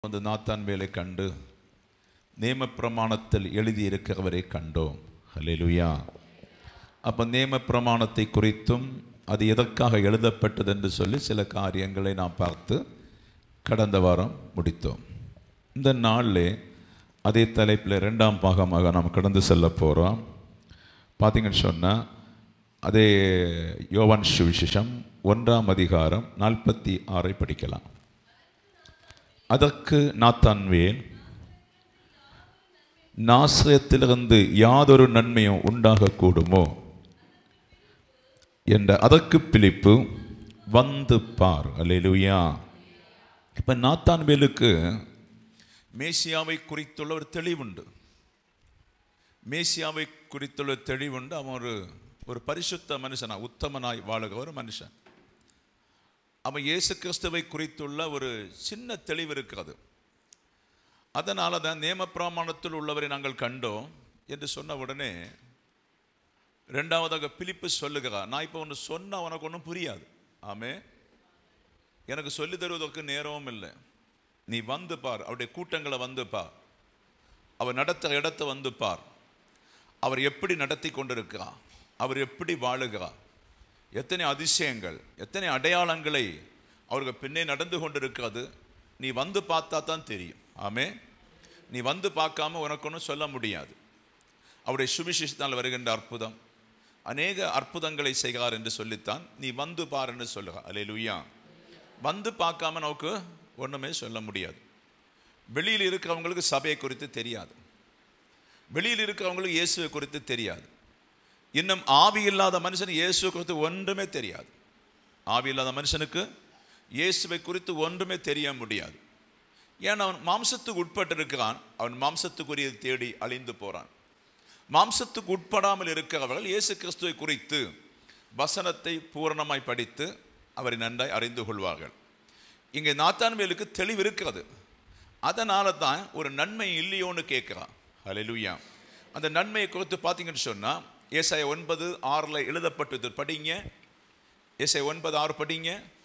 அந்த நாத்தான் வேலை கண்டு நேம பிரமாணத்தில் எழுதியிருக்கிறவரை கண்டோம். ஹல்லேலூயா. அப்போ நேம பிரமாணத்தை குறித்தும் அது எதற்காக எழுதப்பட்டது என்று சொல்லி சில காரியங்களை நாம் பார்த்து கடந்த வாரம் முடித்தோம். இந்த நாளில் அதே தலைப்பில் 2ஆம் பாகமாக நாம் கடந்து செல்ல போகிறோம். பார்த்தீங்கன்னு சொன்னால் அதே யோவான் சுவிசேஷம் 1ஆம் அதிகாரம் 46 படிக்கலாம். அதற்கு நாத்தான்வேல், நாசரேத்திலிருந்து யாதொரு நன்மையும் உண்டாகக்கூடுமோ என்ற அதற்கு பிலிப்பு, வந்து பார். அல்லேலூயா. இப்போ நாத்தான்வேலுக்கு மேசியாவை குறித்துள்ள ஒரு தெளிவுண்டு. மேசியாவை குறித்துள்ள தெளிவுண்டு. அவன் ஒரு பரிசுத்த மனுஷனா, உத்தமனாய் வாழுகிற ஒரு மனுஷன். அவன் இயேசு கிறிஸ்துவை குறித்துள்ள ஒரு சின்ன தெளிவு இருக்கிறது. அதனால தான் நேம பிரமாணத்தில் உள்ளவரை நாங்கள் கண்டோம் என்று சொன்ன உடனே 2ஆவதாக பிலிப்பு சொல்லுகிறார், நான் இப்போ ஒன்று சொன்னால் உனக்கு ஒன்றும் புரியாது. ஆமே, எனக்கு சொல்லி தருவதற்கு நேரமும் இல்லை. நீ வந்து பார், அவருடைய கூட்டங்களை வந்து பார், அவர் நடத்துகிற இடத்தை வந்து பார். அவர் எப்படி நடத்தி கொண்டிருக்கிறார், அவர் எப்படி வாழுகிறார், எத்தனை அதிசயங்கள், எத்தனை அடையாளங்களை அவருக்கு பின்னே நடந்து கொண்டிருக்கிறது. நீ வந்து பார்த்தா தான் தெரியும். ஆமே, நீ வந்து பார்க்காம உனக்கு ஒன்றும் சொல்ல முடியாது. அவருடைய சுவிசேஷத்தால் வருகின்ற அற்புதம், அநேக அற்புதங்களை செய்கிறார் என்று சொல்லித்தான் நீ வந்து பார் என்று சொல்லுகிறார். அல்லேலூயா. வந்து பார்க்காம நமக்கு ஒன்றுமே சொல்ல முடியாது. வெளியில் இருக்கிறவங்களுக்கு சபையை குறித்து தெரியாது, வெளியில் இருக்கிறவங்களுக்கு இயேசுவை குறித்து தெரியாது. இன்னும் ஆவி இல்லாத மனுஷன் இயேசுவை குறித்து ஒன்றுமே தெரியாது. ஆவி இல்லாத மனுஷனுக்கு இயேசுவை குறித்து ஒன்றுமே தெரிய முடியாது. ஏன்னா அவன் மாம்சத்துக்கு உட்பட்டு இருக்கிறான். அவன் மாம்சத்துக்குரியதை தேடி அழிந்து போறான். மாம்சத்துக்கு உட்படாமல் இருக்கிறவர்கள் இயேசு கிறிஸ்துவை குறித்து வசனத்தை பூரணமாய் படித்து அவரை நன்றாய் அறிந்து கொள்வார்கள். இங்கே நாத்தான்வேலுக்கு தெளிவு இருக்கிறது. அதனால தான் ஒரு நன்மை இல்லையோன்னு கேட்கிறான். அல்லேலூயா. அந்த நன்மையை குறித்து பார்த்தீங்கன்னு சொன்னால் ஏசாயா 9:6 எழுதப்பட்டது. படிங்க. ஏசாயா 9:6 படிங்க.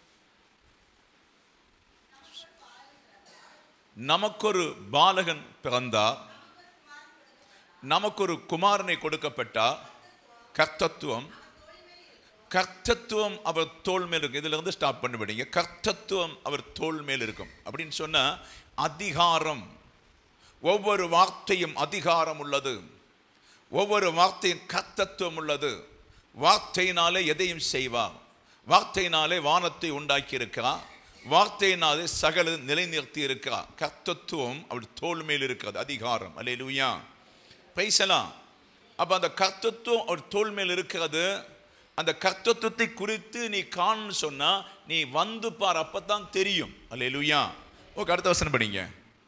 நமக்கொரு பாலகன் பிறந்தார், நமக்கொரு குமாரனை கொடுக்கப்பட்டார், கர்த்தத்துவம் அவர் தோள் மேல் இருக்கும். இதுல இருந்து ஸ்டாப் பண்ணிவிடுங்க. கர்த்தத்துவம் அவர் தோள் மேல் இருக்கும் அப்படின்னு சொன்ன அதிகாரம், ஒவ்வொரு வார்த்தையும் அதிகாரம் உள்ளது. ஒவ்வொரு வார்த்தையும் கர்த்தத்துவம் உள்ளது. வார்த்தையினாலே எதையும் செய்வார். வார்த்தையினாலே வானத்தை உண்டாக்கி இருக்கிறார். வார்த்தையினாலே சகல நிலைநிறுத்தி இருக்கிறார். கர்த்தத்துவம் அவர் தோள் மேல் இருக்கிறது. அதிகாரம். அல்லேலூயா. பிரைஸ் எல்லாம். அப்ப அந்த கர்த்தத்துவம் அவர் தோள் மேல் இருக்கிறது. அந்த கர்த்தத்துவத்தை குறித்து நீ காணு சொன்னா நீ வந்து பார், அப்பதான் தெரியும். அல்லேலூயா. ஓகே, அடுத்த வசனம் படிங்க.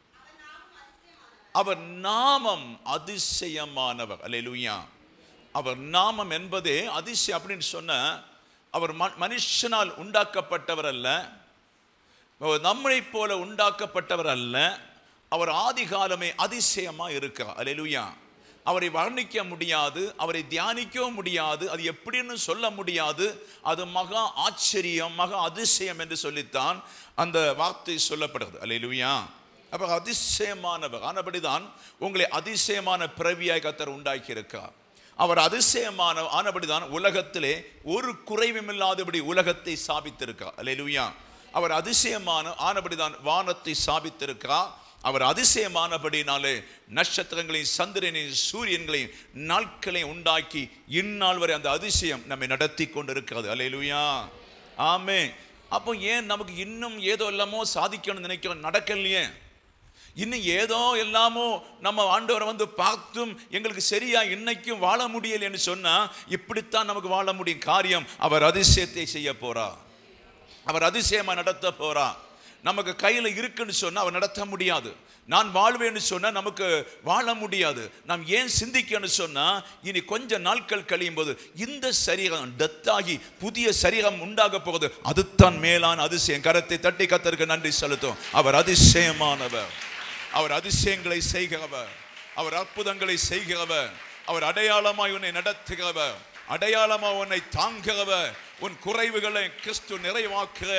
அவர் நாமம் அதிசயமானவர். அல்லேலூயா. அவர் நாமம் என்பதே அதிசயம் அப்படின்னு சொன்ன, அவர் மனுஷனால் உண்டாக்கப்பட்டவர் அல்ல, நம்மை போல உண்டாக்கப்பட்டவர் அல்ல. அவர் ஆதி காலமே அதிசயமா இருக்கிறார். அல்லேலூயா. அவரை வர்ணிக்க முடியாது, அவரை தியானிக்கவும் முடியாது, அது எப்படின்னு சொல்ல முடியாது. அது மகா ஆச்சரியம், மகா அதிசயம் என்று சொல்லித்தான் அந்த வார்த்தை சொல்லப்படுகிறது. அல்லேலூயா. அப்ப அதிசயமானவர். ஆனபடிதான் உங்களை அதிசயமான பிறவியாய் கர்த்தர் உண்டாக்கி இருக்கிறார். அவர் அதிசயமான ஆனபடிதான் உலகத்திலே ஒரு குறைவும் இல்லாதபடி உலகத்தை ஸ்தாபித்திருக்கிறார். அல்லேலூயா. அவர் அதிசயமான ஆனபடிதான் வானத்தை ஸ்தாபித்திருக்கிறார். அவர் அதிசயமானபடினாலே நட்சத்திரங்களையும் சந்திரனையும் சூரியன்களையும் நாட்களையும் உண்டாக்கி இந்நாள் வரை அந்த அதிசயம் நம்மை நடத்தி கொண்டிருக்கிறது. அல்லேலூயா. ஆமே. அப்போ ஏன் நமக்கு இன்னும் ஏதோ எல்லாமோ சாதிக்கணும்னு நினைக்கிறோம், நடக்கலையே. இன்னும் ஏதோ எல்லாமோ நம்ம ஆண்டவரை வந்து பார்த்தும் எங்களுக்கு சரியா இன்னைக்கும் வாழ முடியல என்று சொன்னா இப்படித்தான் நமக்கு வாழ முடியும். காரியம், அவர் அதிசயத்தை செய்ய போறா, அவர் அதிசயமா நடத்த போறா. நமக்கு கையில இருக்குன்னு சொன்னா அவர் நடத்த முடியாது. நான் வாழ்வேன்னு சொன்னா நமக்கு வாழ முடியாது. நாம் ஏன் சிந்திக்கணும்னு சொன்னா இனி கொஞ்ச நாட்கள் கழியும் போது இந்த சரீரம் டெத்தாகி புதிய சரீரம் உண்டாக போகுது. அதுதான் மேலான அதிசயம். கரத்தை தட்டி கர்த்தருக்கு நன்றி செலுத்தும். அவர் அதிசயமானவர். அவர் அதிசயங்களை செய்கிறவர். அவர் அற்புதங்களை செய்கிறவர். அவர் அடையாளமாய் உன்னை நடத்துகிறவர். அடையாளமா உன்னை தாங்குகிறவர். உன் குறைவுகளை கிறிஸ்து நிறைவாக்குறேன்.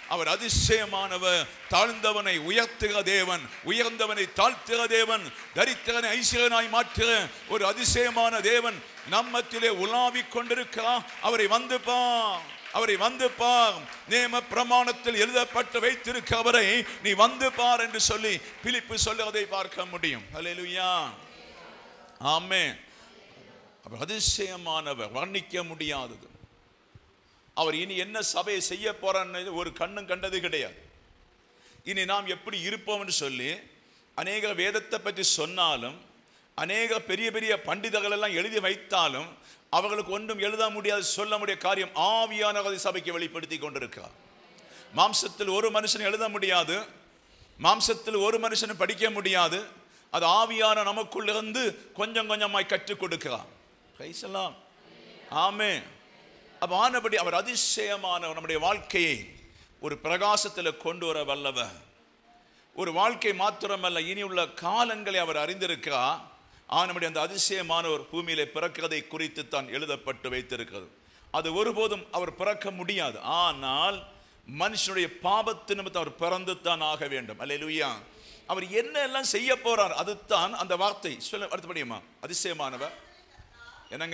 அவர் அதிசயமானவர். தாழ்ந்தவனை உயர்த்துகிற தேவன், உயர்ந்தவனை தாழ்த்துகிற தேவன், தரித்திரனை ஐஸ்வர்யனாய் மாற்றுகிற ஒரு அதிசயமான தேவன் நம்மத்திலே உலாவிக் கொண்டிருக்கிறார். அவரை வந்து பார், அவரை வந்து பார். நேம பிரமாணத்தில் எழுதப்பட்டு வைத்திருக்கிறவரை நீ வந்து பார் என்று சொல்லி பிலிப்பு சொல்லுவதை பார்க்க முடியும். அல்லேலூயா, ஆமென். அவர் அதிசயமானவர், வர்ணிக்க முடியாதது. அவர் இனி என்ன சபையை செய்ய போறான்னு ஒரு கண்ணும் கண்டது கிடையாது. இனி நாம் எப்படி இருப்போம் என்று சொல்லி அநேக வேதத்தை பற்றி சொன்னாலும், அநேக பெரிய பெரிய பண்டிதர்கள் எல்லாம் எழுதி வைத்தாலும் அவர்களுக்கு ஒன்றும் எழுத முடியாது, சொல்ல முடியாத காரியம் ஆவியானவரை சபைக்கு வெளிப்படுத்தி கொண்டிருக்கிறார். மாம்சத்தில் ஒரு மனுஷன் எழுத முடியாது, மாம்சத்தில் ஒரு மனுஷன் படிக்க முடியாது. அது ஆவியான நமக்குள்ளிருந்து கொஞ்சம் கொஞ்சமாய் கற்றுக் கொடுக்கிறார். ஆமென். அப்ப ஆனபடி அவர் அதிசயமான நம்முடைய வாழ்க்கையை ஒரு பிரகாசத்தில் கொண்டு வர வல்லவர். ஒரு வாழ்க்கை மாத்திரமல்ல, இனி உள்ள காலங்களை அவர் அறிந்திருக்கிறார். ஆனபடி அந்த அதிசயமான ஒரு பூமியிலே பிறக்கிறதை குறித்து தான் எழுதப்பட்டு வைத்திருக்கிறது. அது ஒருபோதும் அவர் பிறக்க முடியாது. ஆனால் மனுஷனுடைய பாவத்து நிமித்தம் அவர் பிறந்து தான் ஆக வேண்டும். அல்லேலூயா. அவர் என்ன எல்லாம் செய்ய போறார், அதுதான் அந்த வார்த்தை. சொல்ல அடுத்தபடியுமா, அதிசயமானவர் என்னங்க?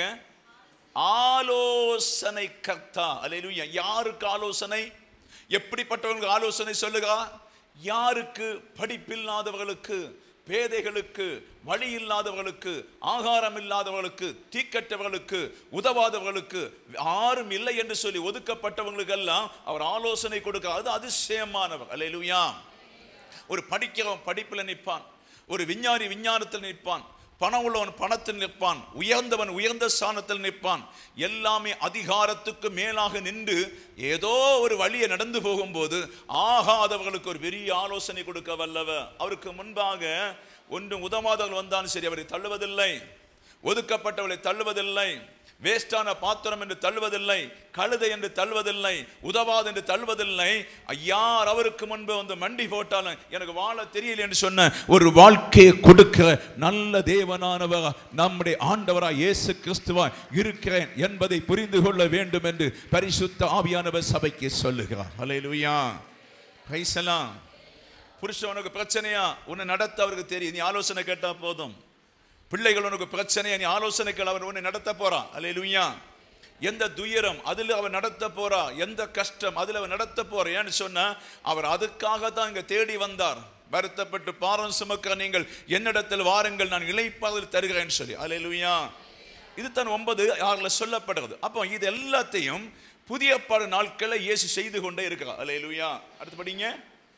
ஆலோசனை கர்த்தா. அல்லேலூயா. யாருக்கு ஆலோசனை? எப்படிப்பட்டவர்களுக்கு ஆலோசனை சொல்லுகிறா? யாருக்கு? படிப்பில்லாதவர்களுக்கு, பேதைகளுக்கு, வழி இல்லாதவர்களுக்கு, ஆகாரம் இல்லாதவர்களுக்கு, தீக்கற்றவர்களுக்கு, உதவாதவர்களுக்கு, யாரும் இல்லை என்று சொல்லி ஒதுக்கப்பட்டவங்களுக்கு எல்லாம் அவர் ஆலோசனை கொடுக்கிறார். அது அதிசயமானவர். அல்லேலூயா. ஒரு படிக்கிறவன் படிப்பில் நிற்பான், ஒரு விஞ்ஞானி விஞ்ஞானத்தில் நிற்பான், பணம் உள்ளவன் பணத்தில் நிற்பான், உயர்ந்தவன் உயர்ந்த ஸ்தானத்தில் நிற்பான். எல்லாமே அதிகாரத்துக்கு மேலாக நின்று ஏதோ ஒரு வழியை நடந்து போகும்போது ஆகாதவர்களுக்கு ஒரு பெரிய ஆலோசனை கொடுக்க வல்லவர். அவருக்கு முன்பாக ஒன்றும் உதவாதவர்கள் வந்தாலும் சரி அவரை தள்ளுவதில்லை, ஒதுக்கப்பட்டவர்களை தள்ளுவதில்லை, வேஸ்டான பாத்திரம் என்று தள்ளுவதில்லை, கழுதை என்று தள்ளுவதில்லை, உதவாது என்று தள்ளுவதில்லை. யார் அவருக்கு முன்பு வந்து மண்டி போட்டாலும் எனக்கு வாழ தெரியல என்று சொன்ன ஒரு வாழ்க்கையை கொடுக்கிற நல்ல தேவனானவர் நம்முடைய ஆண்டவராய் இயேசு கிறிஸ்துவாய் இருக்கிறேன் என்பதை புரிந்து கொள்ள வேண்டும் என்று பரிசுத்த ஆவியானவர் சபைக்கு சொல்லுகிறார். அல்லேலூயா. Praise the Lord. புருஷனுக்கு பிரச்சனையா, உன்னை நடத்த அவருக்கு தெரியும், நீ ஆலோசனை கேட்டா போதும். பிள்ளைகள் உனக்கு பிரச்சனையா, நீ ஆலோசனைகள் அவர் உன்னை நடத்த போறான். அல்லேலூயா. எந்த துயரம் அதில் அவர் நடத்த போறா, எந்த கஷ்டம் அதில் அவர் நடத்த போற. ஏன்னு சொன்னா அவர் அதுக்காக தான் இங்க தேடி வந்தார். வருத்தப்பட்டு பாரம் சுமக்கிற நீங்கள் என்னிடத்தில் வாருங்கள், நான் இளைப்பாறுதல் தருகிறேன் சொல்லி. அல்லேலூயா. இது தான் 9:6 சொல்லப்படுகிறது. அப்போ இது எல்லாத்தையும் புதிய பாடு நாட்களை இயேசு செய்து கொண்டே இருக்கிறார். அல்லேலூயா. அடுத்து படிங்க.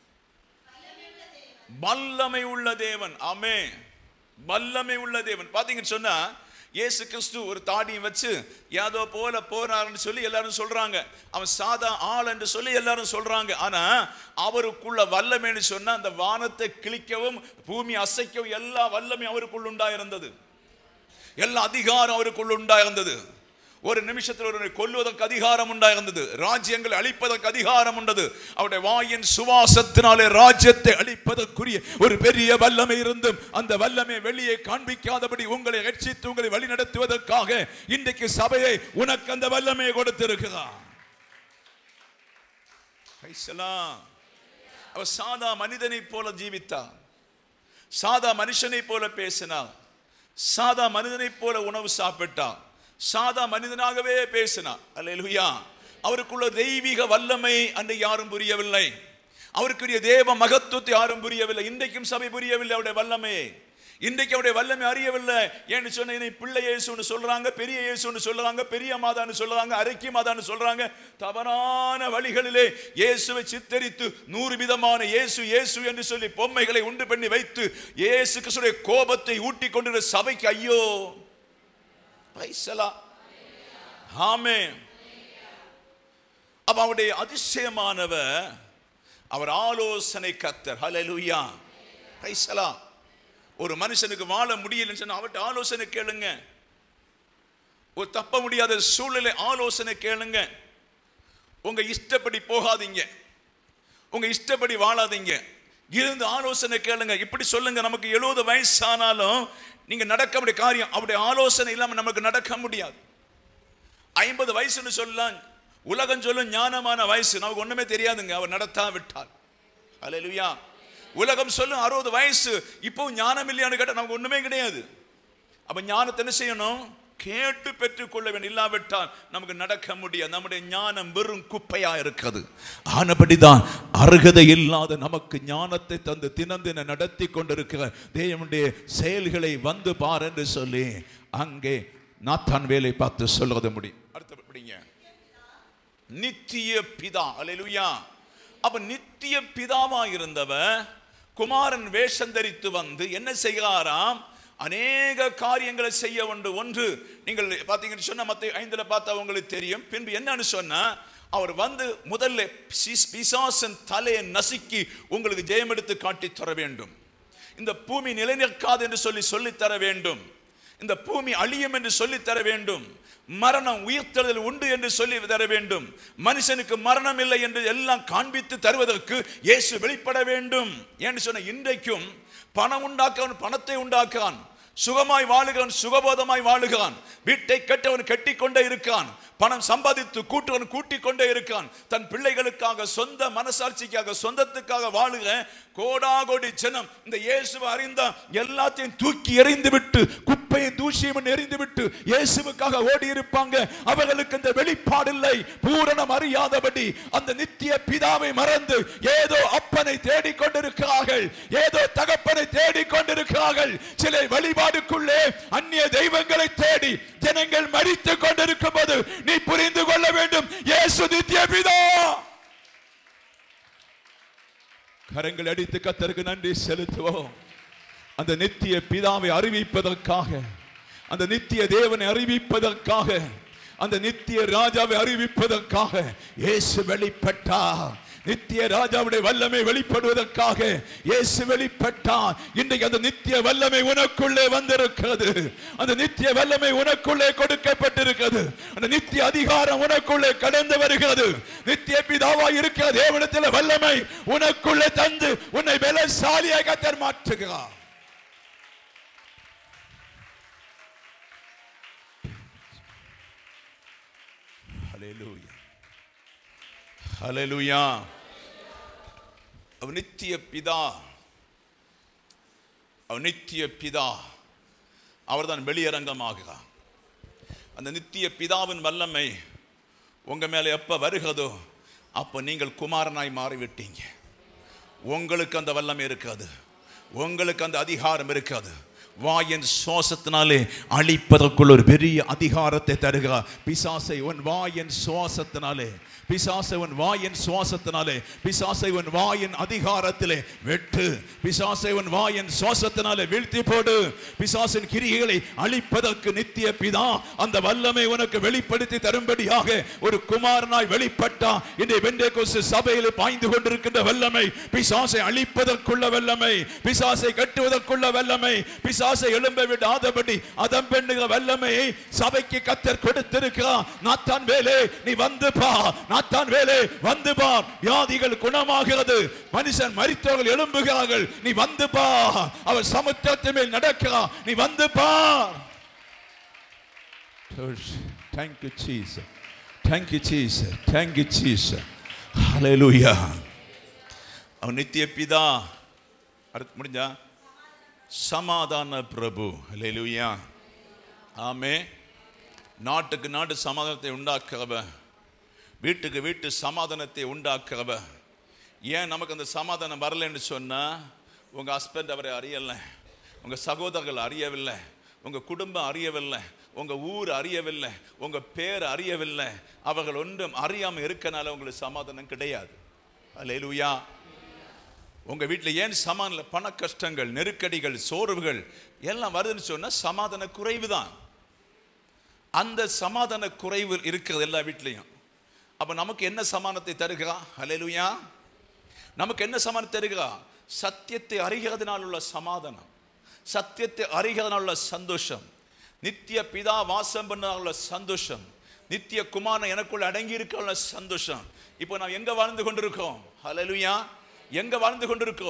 வல்லமை உள்ள தேவன். ஆமென். வல்லமை உள்ள தேவன். பாத்தீங்கன்னு சொன்னா இயேசு கிறிஸ்து ஒரு தாடியும் வச்சு ஏதோ போல போறாருன்னு சொல்லி எல்லாரும் சொல்றாங்க. அவன் சாதா ஆள் என்று சொல்லி எல்லாரும் சொல்றாங்க. ஆனா அவருக்குள்ள வல்லமைன்னு சொன்னா அந்த வானத்தை கிழிக்கவும் பூமி அசைக்கவும் எல்லா வல்லமையும் அவருக்குள்ள உண்டாயிருந்தது. எல்லா அதிகாரம் அவருக்குள்ள உண்டாயிருந்தது. ஒரு நிமிஷத்தில் ஒருவரை கொல்லுவதற்கு அதிகாரம் உண்டாயிருந்தது. ராஜ்யங்களை அழிப்பதற்கு அதிகாரம் உண்டது. அவருடைய வாயின் சுவாசத்தினாலே ராஜ்யத்தை அழிப்பதற்குரிய ஒரு பெரிய வல்லமை இருந்தும் அந்த வல்லமை வெளியே காண்பிக்காதபடி உங்களை ரட்சித்து உங்களை வழி நடத்துவதற்காக இன்றைக்கு சபையை உனக்கு அந்த வல்லமையை கொடுத்திருக்கிறார். அவர் சாதா மனிதனை போல ஜீவித்தார், சாதா மனுஷனை போல பேசினார், சாதா மனிதனை போல உணவு சாப்பிட்டார், சாதா மனிதனாகவே பேசினார். அல்லேலூயா. அவருக்குள்ள தெய்வீக வல்லமை அன்றை யாரும் புரியவில்லை, அவருக்குரிய தேவ மகத்துவத்தை யாரும் புரியவில்லை. இன்றைக்கும் சபை புரியவில்லை அவருடைய வல்லமையை. இன்றைக்கு அவருடைய வல்லமை அறியவில்லை. ஏன்னு சொன்ன பிள்ளை இயேசுன்னு சொல்றாங்க, பெரிய இயேசுன்னு சொல்றாங்க, பெரிய மாதான்னு சொல்றாங்க, அரைக்கி மாதான்னு சொல்றாங்க. தவறான வழிகளிலே இயேசுவை சித்தரித்து 100 விதமான இயேசு இயேசு என்று சொல்லி பொம்மைகளை உண்டு பண்ணி வைத்து இயேசு கிறிஸ்துவின் கோபத்தை ஊட்டி கொண்டிருக்கிற சபைக்கு ஐயோ. ஆமென். அப்ப அவருடைய அதிசயமானவர் அவர் ஆலோசனை கர்த்தர். ஹல்லேலூயா. Praise the Lord. ஒரு மனுஷனுக்கு வாழ முடியலன்னு சொன்னா அவர்கிட்ட ஆலோசனை கேளுங்க. ஒரு தப்ப முடியாத சூழ்நிலை ஆலோசனை கேளுங்க. உங்க இஷ்டப்படி போகாதீங்க, உங்க இஷ்டப்படி வாழாதீங்க, இருந்து ஆலோசனை கேளுங்க. இப்படி சொல்லுங்க, நமக்கு 70 வயசானாலும் நீங்க நடக்க முடிய காரியம் அவருடைய ஆலோசனை இல்லாம நமக்கு நடக்க முடியாது. 50 வயசுன்னு சொல்லலாம், உலகம் சொல்லும் ஞானமான வயசு நமக்கு ஒண்ணுமே தெரியாதுங்க, அவர் நடத்தா விட்டார். அல்லேலூயா. உலகம் சொல்லும் 60 வயசு, இப்போ ஞானம் இல்லையான்னு கேட்டால் நமக்கு ஒண்ணுமே கிடையாது. அப்ப ஞானத்தை என்ன செய்யணும்? கேட்டு பெற்றுக்கொள்ள வேண்டும். இல்லாவிட்டால் நமக்கு நடக்க முடியாது. நம்முடைய ஞானம் வெறும் குப்பையா இருக்கிறது. ஆனபடிதான் அருகதை இல்லாத நமக்கு ஞானத்தை தந்து தினம் தினம் நடத்தி கொண்டிருக்கிற தேவனுடைய செயல்களை வந்து பார் என்று சொல்லி அங்கே நாத்தான் வேலை பார்த்து சொல்றது முடியும். அடுத்தபடிங்க நித்திய பிதா. அல்லேலூயா. அப்ப நித்திய பிதாவா இருந்தவர் குமாரன் வேஷம் தரித்து வந்து என்ன செய்கிறாராம்? அநேக காரியங்களை செய்ய உண்டு. ஒன்று நீங்கள் பார்த்தீங்கன்னு சொன்னா மத்தேயு 5 பார்த்தா உங்களுக்கு தெரியும். பின்பு என்னன்னு சொன்னா அவர் வந்து முதல்ல பிசாசன் தலையை நசுக்கி உங்களுக்கு ஜெயம் எடுத்து காட்டி தர வேண்டும். இந்த பூமி நிலைநிற்காது என்று சொல்லி தர வேண்டும். இந்த பூமி அழியும் என்று சொல்லி தர வேண்டும். மரணம் உயிர்த்தெழுதல் உண்டு என்று சொல்லி தர வேண்டும். மனுஷனுக்கு மரணம் இல்லை என்று எல்லாம் காண்பித்து தருவதற்கு இயேசு வெளிப்பட வேண்டும் என்று சொன்ன இன்றைக்கும் பணம் உண்டாக்குவன் பணத்தை உண்டாக்குவான், சுகமாய் வாழுகிறான் சுகபோதமாய் வாழுகிறான், வீட்டை கட்டவன் கட்டி கொண்டே இருக்கான், பணம் சம்பாதித்து கூட்டுவன் கூட்டிக் கொண்டே இருக்கான். தன் பிள்ளைகளுக்காக சொந்த மனசாட்சிக்காக சொந்தத்துக்காக வாழுகிற கோடாகோடி ஜனம் இந்த இயேசுவை அறிந்த எல்லாத்தையும் தூக்கி எறிந்து விட்டு குப்பையை தூசியும் எறிந்து விட்டு இயேசுவுக்காக ஓடி இருப்பாங்க. அவர்களுக்கு இந்த வெளிப்பாடு இல்லை. பூரணம் அறியாதபடி அந்த நித்திய பிதாவை மறந்து ஏதோ அப்பனை தேடிக் கொண்டிருக்கிறார்கள், ஏதோ தகப்பனை தேடிக் கொண்டிருக்கிறார்கள். சில வழிபாடுக்குள்ளே அந்நிய தெய்வங்களை தேடி ஜனங்கள் மரித்துக் கொண்டிருக்கும் போது நீ புரிந்து கொள்ள வேண்டும், இயேசு நித்திய பிதா. கரங்கள் அடித்து கர்த்தருக்கு நன்றி செலுத்துவோம். அந்த நித்திய பிதாவை அறிவிப்பதற்காக, அந்த நித்திய தேவனை அறிவிப்பதற்காக, அந்த நித்திய ராஜாவை அறிவிப்பதற்காக இயேசு வெளிப்பட்டார். நித்திய ராஜாவுடைய வல்லமை வெளிப்படுவதற்காக இயேசு வெளிப்பட்டார். இன்றைக்கு அந்த நித்திய வல்லமை உனக்குள்ளே வந்திருக்கிறது. அந்த நித்திய வல்லமை உனக்குள்ளே கொடுக்கப்பட்டிருக்கிறது. அந்த நித்திய அதிகாரம் உனக்குள்ளே கடந்து வருகிறது. நித்திய பிதாவாய் இருக்கிற தேவனிடத்தில் வல்லமை உனக்குள்ளே தந்து உன்னை பலசாலியாக கர்த்தர் மாற்றுகிறார். ஹல்லேலூயா, ஹல்லேலூயா. அவர் நித்திய பிதா, அவர் நித்திய பிதா, அவர்தான் வெளியரங்கமாகிறார். அந்த நித்திய பிதாவின் வல்லமை உங்க மேல எப்ப வருகிறதோ அப்ப நீங்கள் குமாரனாய் மாறிவிட்டீங்க. உங்களுக்கு அந்த வல்லமை இருக்காது, உங்களுக்கு அந்த அதிகாரம் இருக்காது. வாயின் சுவாசத்தினாலே அழிப்பதற்குள்ள ஒரு பெரிய அதிகாரத்தை தருகிறார். பிசாசை உன் வாயின் சுவாசத்தினாலே, பிசாசை உன் வாயின் சுவாசத்தினாலே, பிசாசை உன் வாயின் அதிகாரத்திலே வெட்டு, பிசாசை உன் வாயின் சுவாசத்தினாலே வீழ்த்தி போடு. பிசாசின் கிரியைகளை அழிப்பதற்கு நித்திய பிதா அந்த வல்லமை உனக்கு வெளிப்படுத்தி தரும்படியாக ஒரு குமாரனாய் வெளிப்பட்டா. இன்றைய பெந்தேகோஸ்து சபையில் பாய்ந்து கொண்டிருக்கின்ற வல்லமை பிசாசை அழிப்பதற்குள்ள வல்லமை, பிசாசை கட்டுவதற்குள்ள வல்லமை, பிசாசை எழும்ப விடாதபடி அதம் பெண்ணுகிற வல்லமையை சபைக்கு கர்த்தர் கொடுத்திருக்கிறார். நாத்தான் வேலே நீ வந்து பா, நாத்தான் வேலே வந்து பார். வியாதிகள் குணமாகிறது, மனுஷன் மரித்தவர்கள் எழும்புகிறார்கள். நீ வந்து பார். அவர் சமுத்திரத்தின் மேல் நடக்கிறார். நீ வந்து பார். Thank you Jesus, thank you Jesus, thank you Jesus. Hallelujah. அவர் நித்திய பிதா. அடுத்து முடிஞ்சா சமாதான பிரபு. ஹல்லேலூயா, ஆமென். நாட்டுக்கு நாடு சமாதானத்தை உண்டாக்குறவர், வீட்டுக்கு வீட்டு சமாதானத்தை உண்டாக்குறவர். ஏன் நமக்கு அந்த சமாதானம் வரலன்னு சொன்னா, உங்க ஹஸ்பண்ட் அவரை அறியலை, உங்க சகோதரர்கள் அறியவில்லை, உங்க குடும்பம் அறியவில்லை, உங்க ஊர் அறியவில்லை, உங்க பேர் அறியவில்லை. அவர்கள் ஒன்றும் அறியாமல் இருக்கனால உங்களுக்கு சமாதானம் கிடையாது. ஹல்லேலூயா. உங்க வீட்டில் ஏன் சமாதானம்? பண கஷ்டங்கள், நெருக்கடிகள், சோர்வுகள் எல்லாம் வருதுன்னு சொன்னா சமாதான குறைவு தான். அந்த சமாதான குறைவு இருக்கிறது எல்லா வீட்லையும். அப்ப நமக்கு என்ன சமாதானத்தை தருகிறா? ஹல்லேலூயா. நமக்கு என்ன சமாதானம் தருகிறா? சத்தியத்தை அறிகிறதுனால் உள்ள சமாதானம், சத்தியத்தை அறிகிறதுனால் உள்ள சந்தோஷம், நித்திய பிதா வாசம் பண்ணால் உள்ள சந்தோஷம், நித்திய குமாரன் எனக்குள்ள அடங்கி இருக்க சந்தோஷம். இப்போ நாம் எங்க வாழ்ந்து கொண்டிருக்கோம்? ஹல்லேலூயா. எங்க வாழ்ந்து கொண்டிருக்கிறோம்?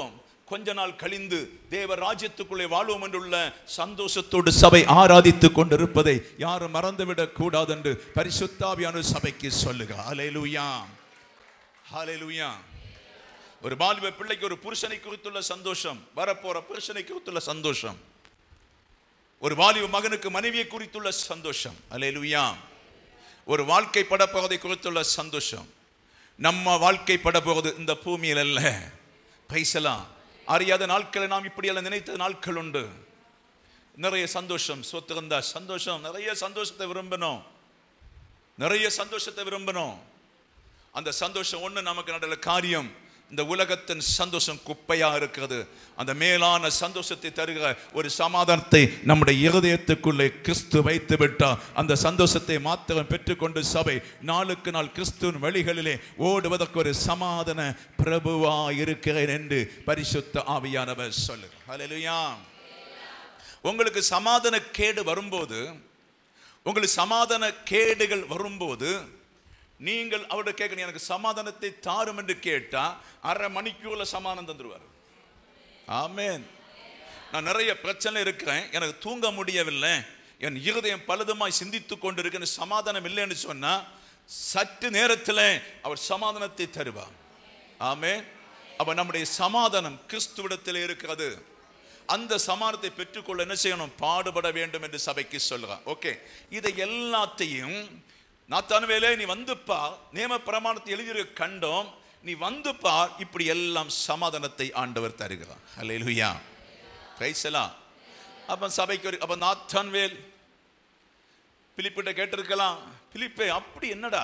கொஞ்ச நாள் கழிந்து தேவ ராஜ்யத்துக்குள்ளே வாழ்வோம் என்றுள்ள சந்தோஷத்தோடு சபை ஆராதித்துக் கொண்டிருப்பதை யாரும் மறந்துவிடக் கூடாது என்று பரிசுத்த ஆவியானவர் சபைக்கு சொல்லுக. ஹல்லேலூயா, ஹல்லேலூயா. ஒரு வாலிப பிள்ளைக்கு ஒரு புருஷனை குறித்துள்ள சந்தோஷம், வரப்போற புருஷனை குறித்துள்ள சந்தோஷம். ஒரு வாலிப மகனுக்கு மனைவியை குறித்துள்ள சந்தோஷம். ஹல்லேலூயா. ஒரு வாழ்க்கை படப்போவதை குறித்துள்ள சந்தோஷம். நம்ம வாழ்க்கை படப்போவது இந்த பூமியில் அல்ல. பைசலாம் அறியாத நாட்களை நாம் இப்படி எல்லாம் நினைத்த நாட்கள் உண்டு. நிறைய சந்தோஷம் சொத்திருந்தா சந்தோஷம், நிறைய சந்தோஷத்தை விரும்பணும், நிறைய சந்தோஷத்தை விரும்பணும். அந்த சந்தோஷம் ஒண்ணு நமக்கு நடந்த காரியம். இந்த உலகத்தின் சந்தோஷம் குப்பையா இருக்கிறது. அந்த மேலான சந்தோஷத்தை தருகிற ஒரு சமாதானத்தை நம்முடைய இருதயத்துக்குள்ளே கிறிஸ்து வைத்து விட்டார். அந்த சந்தோஷத்தை மாத்திரம் பெற்றுக்கொண்டு சபை நாளுக்கு நாள் கிறிஸ்துவின் வழிகளிலே ஓடுவதற்கு ஒரு சமாதான பிரபுவா இருக்கிறேன் என்று பரிசுத்த ஆவியானவர் சொல்லுங்க. ஹல்லேலூயா. உங்களுக்கு சமாதான கேடு வரும்போது, உங்களுக்கு சமாதான கேடுகள் வரும்போது நீங்கள் அவருடைய கேட்கணும், எனக்கு சமாதானத்தை தாரும் என்று கேட்டா அரை மணிக்குள்ள சமாதானம் தந்துருவார். ஆமென். நான் நிறைய பிரச்சனை இருக்கிறேன், எனக்கு தூங்க முடியவில்லை, என் இருதயம் பலதுமாய் சிந்தித்து கொண்டிருக்கேன், சமாதானம் இல்லைன்னு சொன்னா சற்று நேரத்தில் அவர் சமாதானத்தை தருவார். ஆமென். அப்ப நம்முடைய சமாதானம் கிறிஸ்துவிடத்தில் இருக்கிறது. அந்த சமாதானத்தை பெற்றுக்கொள்ள என்ன செய்யணும்? பாடுபட வேண்டும் என்று சபைக்கு சொல்றார். ஓகே, இதை எல்லாத்தையும் நாத்தானுவேலே நீ வந்து பார், நியம பிரமாணத்தை எழுதியிருக்க கண்டோம், நீ வந்து பார், இப்படி எல்லாம் சமாதானத்தை ஆண்டவர் தருகிறார். Hallelujah, praise the Lord. அப்ப சபைக்கு அப்ப நாத்தான்வேல் பிலிப்பிட்ட கேட்டிருக்கலாம், பிலிப்பே அப்படி என்னடா,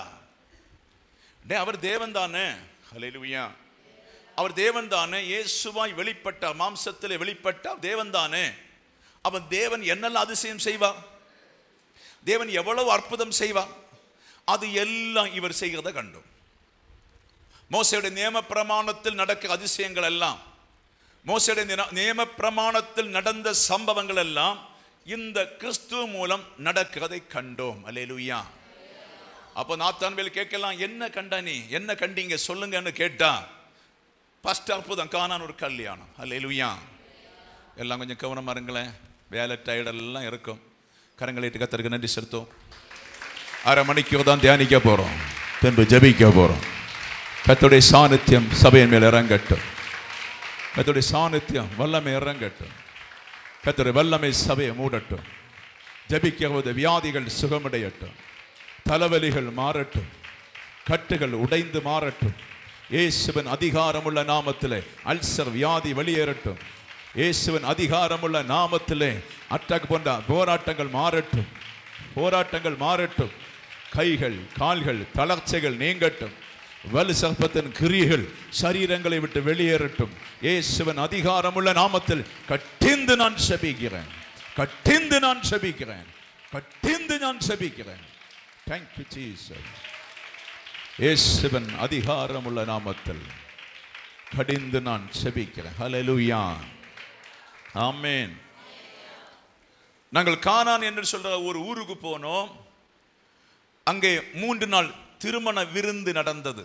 டே அவர் தேவன் தானே. ஹல்லேலூயா, அவர் தேவன் தானே, இயேசுவாய் வெளிப்பட்ட மாம்சத்திலே வெளிப்பட்ட தேவன் தானே. அவன் தேவன் என்னெல்லாம் அதிசயம் செய்வார், தேவன் எவ்வளவு அற்புதம் செய்வார், அது எல்லாம் இவர் செய்கிறத கண்டோம். மோசேயுடைய நியம பிரமாணத்தில் நடக்கிற அதிசயங்கள் எல்லாம், மோசேயுடைய நியம பிரமாணத்தில் நடந்த சம்பவங்கள் எல்லாம் இந்த கிறிஸ்து மூலம் நடக்கிறதை கண்டோம். அல்லேலூயா. அப்ப நாத்தான்வேல் கேட்கலாம், என்ன கண்டா நீ, என்ன கண்டீங்க சொல்லுங்கன்னு கேட்டா, ஃபர்ஸ்ட் அற்புதம் கானான் ஒரு கல்யாணம். அல்லேலூயா. எல்லாம் கொஞ்சம் கவனமா இருங்களேன், வேலை டயர்டெல்லாம் இருக்கும். கரங்களை கர்த்தருக்கு நன்றி செலுத்தும். அரை மணிக்கு தான் தியானிக்க போறோம், பின்பு ஜெபிக்க போறோம். கர்த்தருடைய சாநித்தியம் சபையின் மேல் இறங்கட்டும். கர்த்தருடைய சாநித்தியம் வல்லமை இறங்கட்டும். கர்த்தருடைய வல்லமை சபையை மூடட்டும். ஜெபிக்க போது வியாதிகள் சுகமடையட்டும், தலைவலிகள் மாறட்டும், கட்டுகள் உடைந்து மாறட்டும். இயேசுவின் அதிகாரமுள்ள நாமத்திலே அல்சர் வியாதி வெளியேறட்டும். இயேசுவின் அதிகாரமுள்ள நாமத்திலே அட்டாக் போன்ற போராட்டங்கள் மாறட்டும், போராட்டங்கள் மாறட்டும். கைகள் கால்கள் தளர்ச்சிகள் நீங்கட்டும். வலு சர்ப்பத்தின் கிரியைகள் சரீரங்களை விட்டு வெளியேறட்டும். இயேசுவின் அதிகாரமுள்ள நாமத்தில் கட்டிந்து நான் செபிக்கிறேன், கட்டிந்து நான் செபிக்கிறேன், கட்டிந்து நான் செபிக்கிறேன். Thank you Jesus. இயேசுவின் அதிகாரமுள்ள நாமத்தில் கடிந்து நான் செபிக்கிறேன். ஹல்லேலூயா, ஆமென். நாங்கள் கானான் என்று சொல்ற ஒரு ஊருக்கு போனோம். அங்கே 3 நாள் திருமண விருந்து நடந்தது.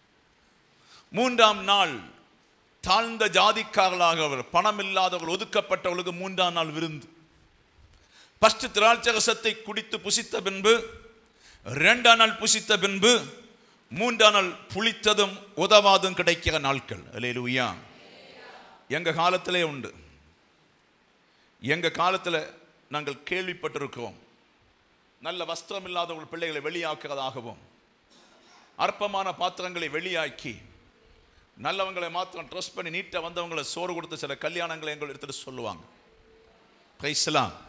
3ஆம் நாள் தாழ்ந்த ஜாதிக்காரர்களாக பணம் இல்லாதவர்கள் ஒதுக்கப்பட்டவர்களுக்கு 3ஆம் நாள் விருந்து. ஃபர்ஸ்ட் திராட்சரசத்தை குடித்து புசித்த பின்பு, 2ஆம் நாள் புசித்த பின்பு, 3ஆம் நாள் புளித்ததும் உதவாதும் கிடைக்கிற நாட்கள். அல்லேலூயா. எங்க காலத்திலே உண்டு. எங்க காலத்தில் நாங்கள் கேள்விப்பட்டிருக்கிறோம், நல்ல வஸ்திரம் இல்லாதவர்கள் பிள்ளைகளை வெளியாக்குறதாகவும், அற்பமான பாத்திரங்களை வெளியாக்கி நல்லவங்களை மாத்திரம் ட்ரெஸ் பண்ணி நீட்டாக வந்தவங்களை சோறு கொடுத்து சில கல்யாணங்களை எங்கள் எடுத்துட்டு சொல்லுவாங்க. Praise the Lord.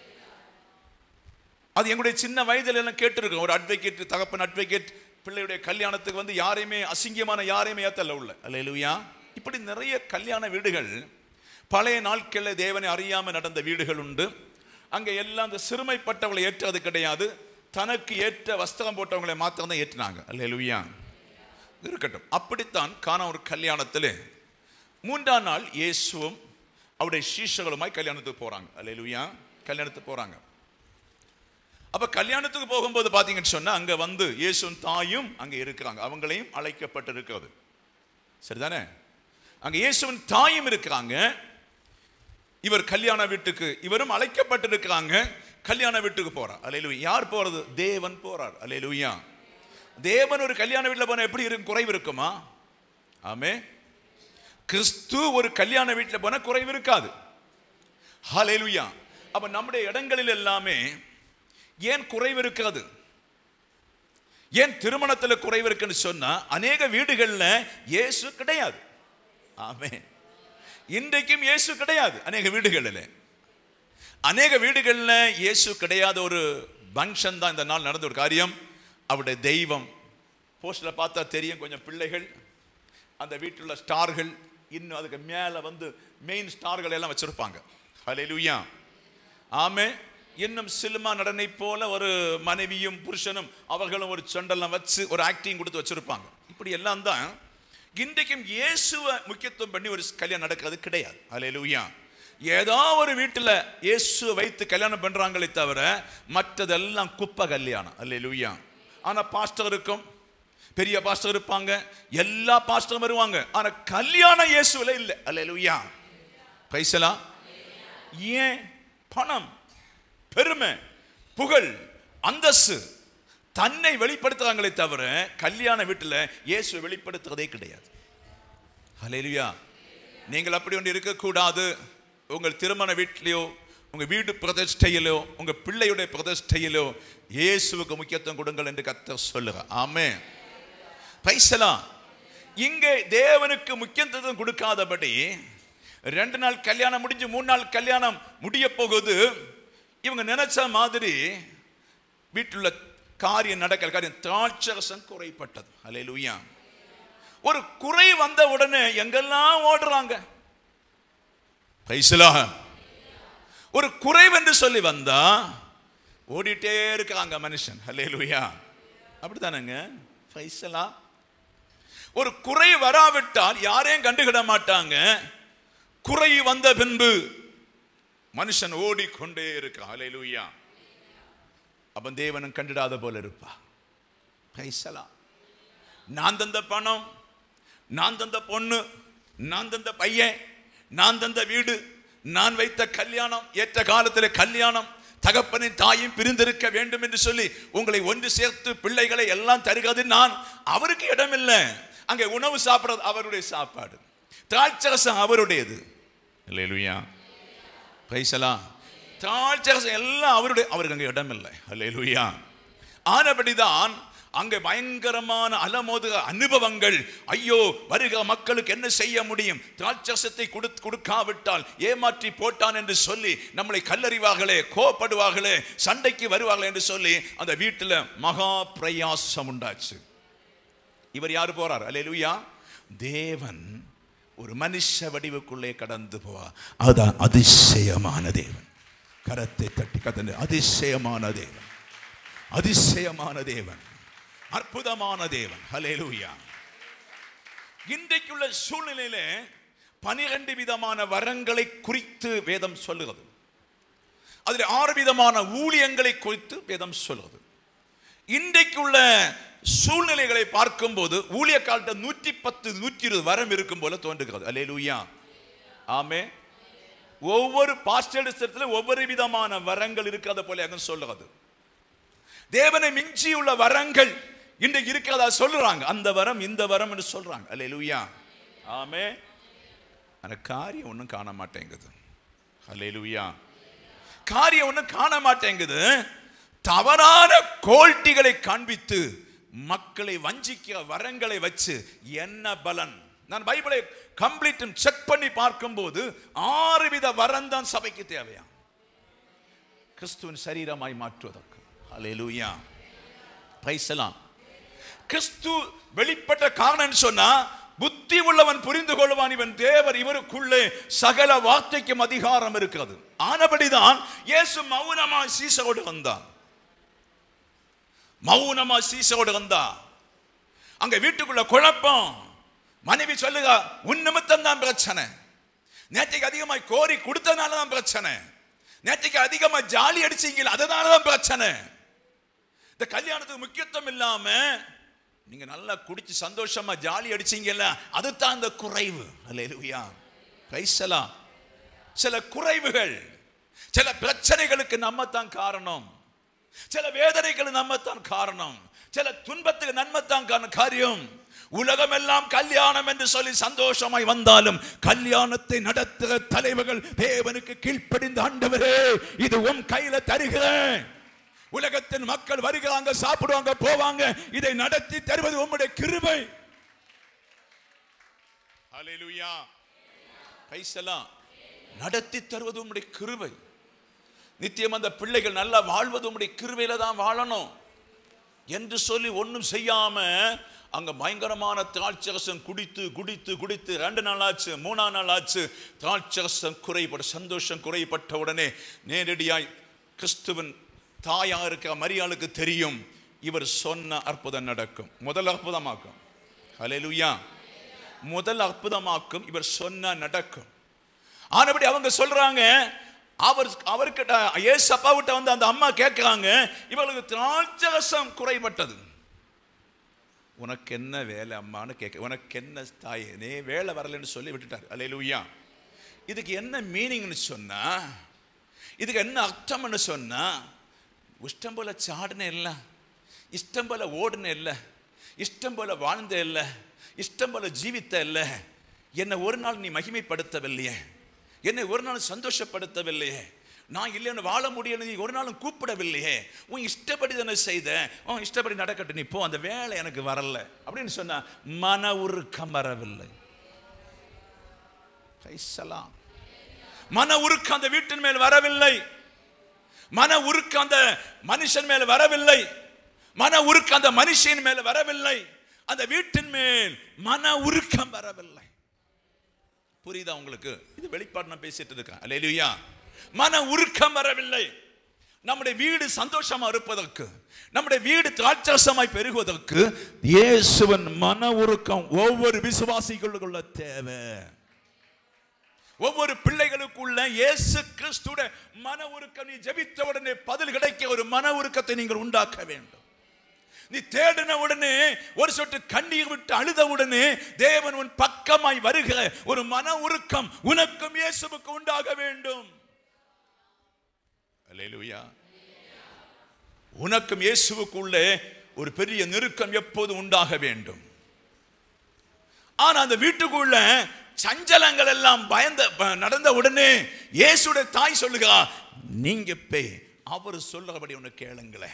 அது எங்களுடைய சின்ன வயதில் எல்லாம் கேட்டிருக்கோம். ஒரு அட்வொகேட், தகப்பன் அட்வொகேட் பிள்ளையுடைய கல்யாணத்துக்கு வந்து யாரையுமே அசிங்கமான யாரையுமே ஏத்தல உள்ள. அல்லேலூயா. இப்படி நிறைய கல்யாண வீடுகள் பழைய நாட்களில் தேவனை அறியாமல் நடந்த வீடுகள் உண்டு. அங்கே எல்லாம் இந்த சிறுமைப்பட்டவங்களை ஏற்றது கிடையாது, தனக்கு ஏற்ற வஸ்திரம் போட்டவங்களை மாத்திரம் தான் ஏற்றினாங்க. அல்லேலூயா. இருக்கட்டும். அப்படித்தான் காண ஒரு கல்யாணத்தில் 3ஆம் நாள் இயேசுவும் அவருடைய சீஷர்களுமாய் கல்யாணத்துக்கு போறாங்க. அல்லேலூயா. கல்யாணத்துக்கு போறாங்க. அப்ப கல்யாணத்துக்கு போகும்போது பாத்தீங்கன்னு சொன்னா அங்க வந்து இயேசுவின் தாயும் அங்க இருக்கிறாங்க, அவங்களையும் அழைக்கப்பட்டு இருக்கிறது. சரிதானே? அங்க இயேசுவின் தாயும் இருக்கிறாங்க. இவர் கல்யாண வீட்டுக்கு, இவரும் அழைக்கப்பட்டிருக்கிறாங்க, கல்யாண வீட்டுக்கு போறார். அல்லேலூயா. யார் போறது? தேவன் போறார். அல்லேலூயா. தேவன் ஒரு கல்யாண வீட்டில் போனா எப்படி இருக்கும்? குறைவு இருக்குமா? ஆமே. கிறிஸ்து ஒரு கல்யாண வீட்டில் போனா குறைவு இருக்காது. ஹல்லேலூயா. அப்ப நம்முடைய இடங்களில் எல்லாமே ஏன் குறைவு இருக்கிறது? ஏன் திருமணத்தில் குறைவு இருக்குன்னு சொன்னா, அநேக வீடுகள்ல இயேசு கிடையாது. ஆமே. இன்றைக்கும் இயேசு கிடையாது. அநேக வீடுகளில் இயேசு கிடையாத ஒரு பங்கன் தான் இந்த நாள் நடந்த ஒரு காரியம். அவருடைய தெய்வம் போஸ்ட்ல பார்த்தா தெரியும், கொஞ்சம் பிள்ளைகள், அந்த வீட்டில் உள்ள ஸ்டார்கள், இன்னும் அதுக்கு மேல வந்து மெயின் ஸ்டார்கள் எல்லாம் வச்சிருப்பாங்க. ஹல்லேலூயா. ஆமே. இன்னும் சினிமா நடனை போல ஒரு மனைவியும் புருஷனும் அவர்களும் ஒரு சொண்டெல்லாம் வச்சு ஒரு ஆக்டிங் கொடுத்து வச்சிருப்பாங்க. இப்படி எல்லாம் தான் இன்றைக்கும் இயேசுவை முக்கியத்துவம் பண்ணி ஒரு கல்யாணம் நடக்கிறது கிடையாது. ஹல்லேலூயா. ஏதோ ஒரு வீட்டில் இயேசுவை வைத்து கல்யாணம் பண்றாங்களே தவிர மற்றதெல்லாம் குப்பை கல்யாணம். ஹல்லேலூயா. ஆனா பாஸ்டர் இருக்கும், பெரிய பாஸ்டர் இருப்பாங்க, எல்லா பாஸ்டரும் வருவாங்க, ஆனா கல்யாணம் இயேசுல இல்லை. அல்லேலூயா. பிரைஸ் எல்லாம். ஏன்? பணம், பெருமை, புகழ், அந்தஸ்து, தன்னை வெளிப்படுத்துறாங்களே தவிர கல்யாண வீட்டில் இயேசுவை வெளிப்படுத்துறதே கிடையாது. அல்லேலூயா. நீங்கள் அப்படி ஒன்று இருக்கக்கூடாது. உங்கள் திருமண வீட்டிலையோ, உங்க வீடு பிரதிஷ்டையிலோ, உங்க பிள்ளையுடைய பிரதிஷ்டையிலோ இயேசுவுக்கு முக்கியத்துவம் கொடுங்கள் என்று கர்த்தர் சொல்லுகிறார். ஆமென். பிரைஸ் எல்லாம். இங்கே தேவனுக்கு முக்கியத்துவம் கொடுக்காதபடி 2 நாள் கல்யாணம் முடிஞ்சு 3 நாள் கல்யாணம் முடிய போகுது. இவங்க நினைச்ச மாதிரி வீட்டுள்ள காரியம் நடக்கிற காரியம் திராட்சரசம் குறைப்பட்டது. அல்லேலூயா. ஒரு குறை வந்த உடனே எங்கெல்லாம் ஓடுறாங்க. பிரைஸ் எல்லாம். ஒரு குறைவு என்று சொல்லி வந்தா ஓடிட்டே இருக்காங்க மனுஷன். அல்லேலூயா. அப்படித்தானங்க. பிரைஸ் எல்லாம். ஒரு குறை வராவிட்டால் யாரையும் கண்டுகிட மாட்டாங்க. குறை வந்த பின்பு மனுஷன் ஓடிக்கொண்டே இருக்கான். ஹல்லேலூயா. அப்ப தேவனும் கண்டிடாத போல இருப்பா. பிரைஸ் எல்லாம். நான் தந்த பணம், நான் தந்த பொண்ணு, நான் தந்த பையன், நான் தந்த வீடு, நான் வைத்த கல்யாணம், ஏற்ற காலத்தில் கல்யாணம், தகப்பனின் தாயும் பிரிந்திருக்க வேண்டும் என்று சொல்லி உங்களை ஒன்று சேர்த்து பிள்ளைகளை எல்லாம் தருகிறது நான். அவருக்கு இடம் இல்லை. அங்கே உணவு சாப்பிடுறது அவருடைய சாப்பாடு, திராட்சரசம் அவருடையது. அல்லேலூயா. பிரைஸ் எல்லாம். திராட்சரசம் எல்லாம் அவருடைய, அவருக்கு அங்கே இடம் இல்லை. அல்லேலூயா. ஆனபடிதான் அங்கே பயங்கரமான அலமோது அனுபவங்கள். ஐயோ, வருகிற மக்களுக்கு என்ன செய்ய முடியும்? திராட்சரசத்தை கொடுக்காவிட்டால் ஏமாற்றி போட்டான் என்று சொல்லி நம்மளை கல்லறிவார்களே, கோபப்படுவார்களே, சண்டைக்கு வருவார்களே என்று சொல்லி அந்த வீட்டில் மகா பிரயாசம் உண்டாச்சு. இவர் யாரு போறார்? அல்லேலூயா. தேவன் ஒரு மனுஷ வடிவுக்குள்ளே கடந்து போவார். அதான் அதிசயமான தேவன். கரத்தை தட்டி கதந்து, அதிசயமான தேவன், அதிசயமான தேவன், அற்புதமான தேவன். ஹல்லேலூயா. இன்றைக்குள்ள சூழ்நிலையிலே 12 விதமான வரங்களை குறித்து வேதம் சொல்லுகிறது. அதில் 6 விதமான ஊழியங்களை குறித்து வேதம் சொல்லுகிறது. இன்றைக்குள்ள சூழ்நிலைகளை பார்க்கும்போது ஊழிய காலத்தை 110 120 வரம் இருக்கும் போல தோன்றுகிறது. அல்லேலூயா. ஆமே. ஒவ்வொரு பாஸ்டர்ஸ்ல ஒவ்வொரு விதமான வரங்கள் இருக்கிறத போல அங்க சொல்லுகிறது. தேவனை மிஞ்சியுள்ள வரங்கள் இன்றைக்கு இருக்கிறதா சொல்றாங்க. அந்த வரம் இந்த வரம் என்று சொல்றாங்க. அல்லேலூயா. ஆமே. அந்த காரியம் ஒன்றும் காண மாட்டேங்குது. அல்லேலூயா. காரியம் ஒன்றும் காண மாட்டேங்குது. தவறான கோல்ட்டிகளை காண்பித்து மக்களை வஞ்சிக்கிற வரங்களை வச்சு என்ன பலன்? நான் பைபிளை கம்ப்ளீட் செக் பண்ணி பார்க்கும்போது 6 வித வரம் தான் சபைக்கு தேவையா, கிறிஸ்துவின் சரீரமாய் மாற்றுவதற்கு. அல்லேலூயா. பிரைஸ் எல்லாம். கிறிஸ்து வெளிப்பட்ட காரணம் சொன்னா, புத்தி உள்ளவன் புரிந்து கொள்வான், இவன் தேவர், இவருக்குள்ளே சகல வார்த்தைக்கும் அதிகாரம் இருக்கிறது. ஆனபடிதான் இயேசு மௌனமா சீசரோடு வந்தான். மௌனமா சீசரோடு வந்தா. அங்க வீட்டுக்குள்ள குழப்பம். மனைவி சொல்லுக, உன் நிமித்தம் தான் பிரச்சனை. நேற்றைக்கு அதிகமாய் கோரி கொடுத்தனால தான் பிரச்சனை. நேற்றைக்கு அதிகமா ஜாலி அடிச்சீங்க, அதனால தான் பிரச்சனை. இந்த கல்யாணத்துக்கு முக்கியத்துவம் இல்லாம நீங்க நல்லா குடிச்சு சந்தோஷமா ஜாலி அடிச்சீங்கல்ல, அதுதான் அந்த குறைவு. Alleluia, praise the Lord. சில குறைவுகள், சில பிரச்சனைகளுக்கு நம்ம தான் காரணம், சில வேதனைகளுக்கு நம்ம தான் காரணம், சில துன்பத்துக்கு நன்மை தான் காரியம். உலகம் எல்லாம் கல்யாணம் என்று சொல்லி சந்தோஷமாய் வந்தாலும் கல்யாணத்தை நடத்துகிற தலைவர்கள் தேவனுக்கு கீழ்ப்படிந்த, ஆண்டவரே இது உம் கையில தருகிறேன், உலகத்தின் மக்கள் வருகிறாங்க, சாப்பிடுவாங்க, போவாங்க, இதை நடத்தி தருவது உம்முடைய கிருபை. Hallelujah, praise the Lord. நடத்தி தருவது உம்முடைய கிருபை. நித்தியம் அந்த பிள்ளைகள் நல்லா வாழ்வது உம்முடைய கிருபையில தான் வாழணும் என்று சொல்லி ஒன்றும் செய்யாம அங்க பயங்கரமான திராட்சரசம் குடித்து குடித்து குடித்து 2 நாள் ஆச்சு, 3ஆம் நாள் ஆச்சு, திராட்சரசம் குறைபட, சந்தோஷம் குறைபட்ட உடனே நேரடியாய் கிறிஸ்துவின் தாயா இருக்கிற மரியாளுக்கு தெரியும், இவர் சொன்ன அற்புதம் நடக்கும். முதல் அற்புதமாக்கும். ஹல்லேலூயா, முதல் அற்புதமாக்கும், இவர் சொன்ன நடக்கும். ஆனபடி அவங்க சொல்றாங்க, அவர்கிட்ட ஏசப்பா விட்ட வந்து அந்த அம்மா கேட்கிறாங்க, இவளுக்கு திராட்சரசம் குறைபட்டது. உனக்கு என்ன வேலை அம்மான்னு கேட்க, உனக்கு என்ன தாயே, நீ வேலை வரலன்னு சொல்லி விட்டுட்டார். அல்லேலூயா. இதுக்கு என்ன மீனிங்னு சொன்னா, இதுக்கு என்ன அர்த்தம்னு சொன்னா, இஷ்டம் போல சாடுனே இல்லை, இஷ்டம் போல ஓடுனே இல்லை, இஷ்டம் போல வாழ்ந்த இல்லை, இஷ்டம் போல ஜீவித்த இல்லை, என்னை ஒரு நாள் நீ மகிமைப்படுத்தவில்லையே, என்னை ஒரு நாள் சந்தோஷப்படுத்தவில்லையே, நான் இல்லைன்னு வாழ முடியல, நீ ஒரு நாளும் கூப்பிடவில்லையே, உன் இஷ்டப்படி தானே செய்த, உன் இஷ்டப்படி நடக்கட்டும், நீ போ, அந்த வேலை எனக்கு வரல அப்படின்னு சொன்னா மன உருக்கம் வரவில்லை. மன உருக்கம் அந்த வீட்டின் மேல் வரவில்லை, மன உருக்கம் அந்த மனுஷன் மேல் வரவில்லை, மன உருக்கம் அந்த மனுஷன் மேல் வரவில்லை, அந்த வீட்டின் மேல் மன உருக்கம் வரவில்லை. புரியுதா உங்களுக்கு? இது வெளிப்பாடு நான் பேசிட்டு இருக்கேன். அல்லேலூயா. மன உருக்கம் வரவில்லை. நம்முடைய வீடு சந்தோஷமா இருப்பதற்கு, நம்முடைய வீடு திராட்சரசமாய் பெருகுவதற்கு இயேசுவின் மன உருக்கம் ஒவ்வொரு விசுவாசிகளுக்குள்ள தேவை. ஒவ்வொரு பிள்ளைகளுக்குள்ள இயேசு கிறிஸ்துவின் மன உருக்கம், நீ ஜெபித்த உடனே பதில் கிடைக்க ஒரு மன உருக்கத்தை நீங்கள் உண்டாக்க வேண்டும். நீ தேடின உடனே, ஒரு சொட்டு கண்ணீர் விட்டு அழுத உடனே தேவன் உன் பக்கமாய் வருகிற ஒரு மன உருக்கம் உனக்கும் இயேசுவுக்கு உண்டாக வேண்டும். அல்லேலூயா. உனக்கும் இயேசுவுக்குள்ளே ஒரு பெரிய நெருக்கம் எப்போது உண்டாக வேண்டும். ஆனா அந்த வீட்டுக்குள்ள சஞ்சலங்கள் எல்லாம் நடந்த உடனே இயேசுடைய தாய் சொல்லுகிறா, நீங்க போய் அவர் சொல்றபடி ஒன்று கேளுங்களேன்.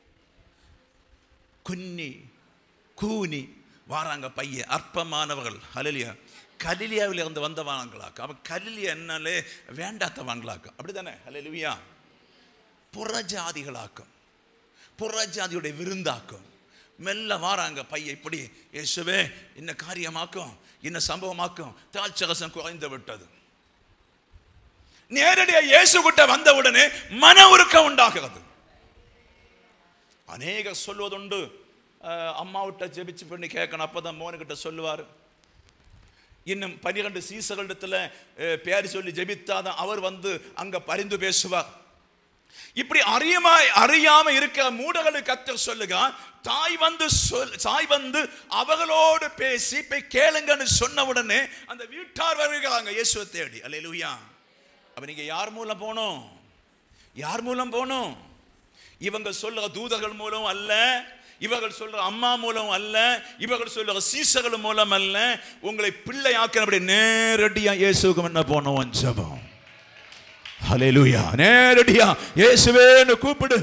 குன்னி கூனி வாராங்க பையன், அற்பமானவர்கள். ஹல்லேலூயா. கலிலியாவில் இருந்து வந்தவாங்களாக்க, அவன் கலிலியா என்னாலே வேண்டாத்தவாங்களாக்கும், அப்படித்தானே? ஹல்லேலூயா. புறஜாதிகளாக்கும், புறஜாதியுடைய விருந்தாக்கும். மெல்ல வாராங்க பையன், இப்படி இயேசுவே இன்ன காரியமாக்கும், இன்ன சம்பவமாக்கும், திராட்சரசம் குறைந்து விட்டது. நேரடியாக இயேசு கிட்ட வந்த உடனே மன உருக்கம் உண்டாகிறது. அநேக சொல்வதுண்டு, அம்மாவிட்ட ஜெபிச்சு பண்ணி கேட்கணும், அப்பதான் மோனுக்கிட்ட சொல்லுவார். இன்னும் 12 சீசர்களிடத்துல பேர் சொல்லி ஜெபித்தாதான் அவர் வந்து அங்க பரிந்து பேசுவார். இப்படி அறியாம இருக்க மூடர்களுக்கு கர்த்தர் சொல்லுங்க, தாய் வந்து அவர்களோடு பேசி போய் கேளுங்கன்னு சொன்ன உடனே அந்த வீட்டார் வருகிறாங்க இயேசுவை தேடி. அல்லேலூயா. அப்ப நீங்க யார் மூலம் போனோம்? யார் மூலம் போனோம்? இவங்க சொல்ற தூதர்கள் மூலம் அல்ல, இவர்கள் சொல்ற அம்மா மூலம் அல்ல, இவர்கள் சொல்ற சீசர்கள் மூலம் அல்ல. உங்களை பிள்ளை ஆக்கினபடி நேரடியா இயேசுவுக்கு என்ன போனோம்? ஜெபம். ஹல்லேலூயா. நேரடியா இயேசுவேன்னு கூப்பிடு,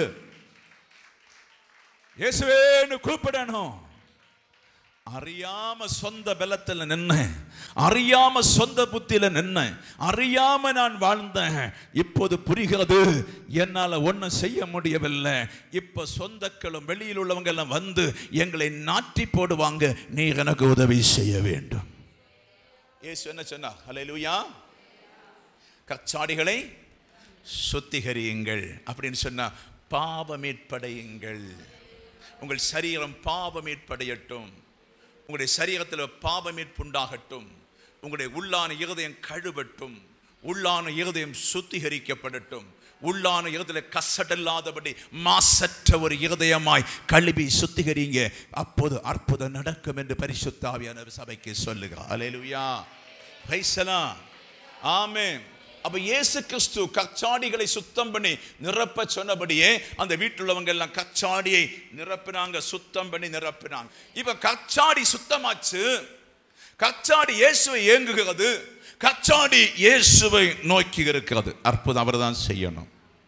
இயேசுவேன்னு கூப்பிடணும். அறியாம சொந்த பலத்தில் நின்ன, அறியாம சொந்த புத்தியில நின்ன, அறியாம நான் வாழ்ந்தேன். இப்போது புரிகிறது, என்னால ஒன்னும் செய்ய முடியவில்லை. இப்ப சொந்தக்களும் வெளியில் உள்ளவங்க எல்லாம் வந்து எங்களை நாட்டி போடுவாங்க, நீ எனக்கு உதவி செய்ய வேண்டும். இயேசு என்ன சொன்னார்? ஹல்லேலூயா. கச்சாடிகளை சுத்திகரியுங்கள் அப்படின்னு சொன்னா, பாவமீட்படையுங்கள். உங்கள் சரீரம் பாவமீட்படையட்டும், உங்களுடைய சரீரத்தில் பாவமீட்புண்டாகட்டும், உங்களுடைய உள்ளான இருதயம் கழுவட்டும், உள்ளான இருதயம் சுத்திகரிக்கப்படட்டும், உள்ளான இருதயத்தில் கசடில்லாதபடி மாசற்ற ஒரு இருதயமாய் கழுவி சுத்திகரிங்க. அப்போது அற்புதம் நடக்கும் என்று பரிசுத்த ஆவியானவர் சபைக்கு சொல்லுகிறார். Alleluia, praise the Lord, amen. அப்ப இயேசு கிறிஸ்து கச்சாடிகளை சுத்தம் பண்ணி நிரப்ப சொன்னபடியே அந்த வீட்டில் உள்ளவங்க எல்லாம் கச்சாடியை நிரப்பினாங்க, சுத்தம் பண்ணி நிரப்பினாங்க. இப்ப கச்சாடி சுத்தமாச்சு, கச்சாடி இயேசுவை ஏங்குகிறது, கச்சாடி இயேசுவை நோக்கி இருக்கிறது. அற்புதம் அவர் தான் செய்யணும்.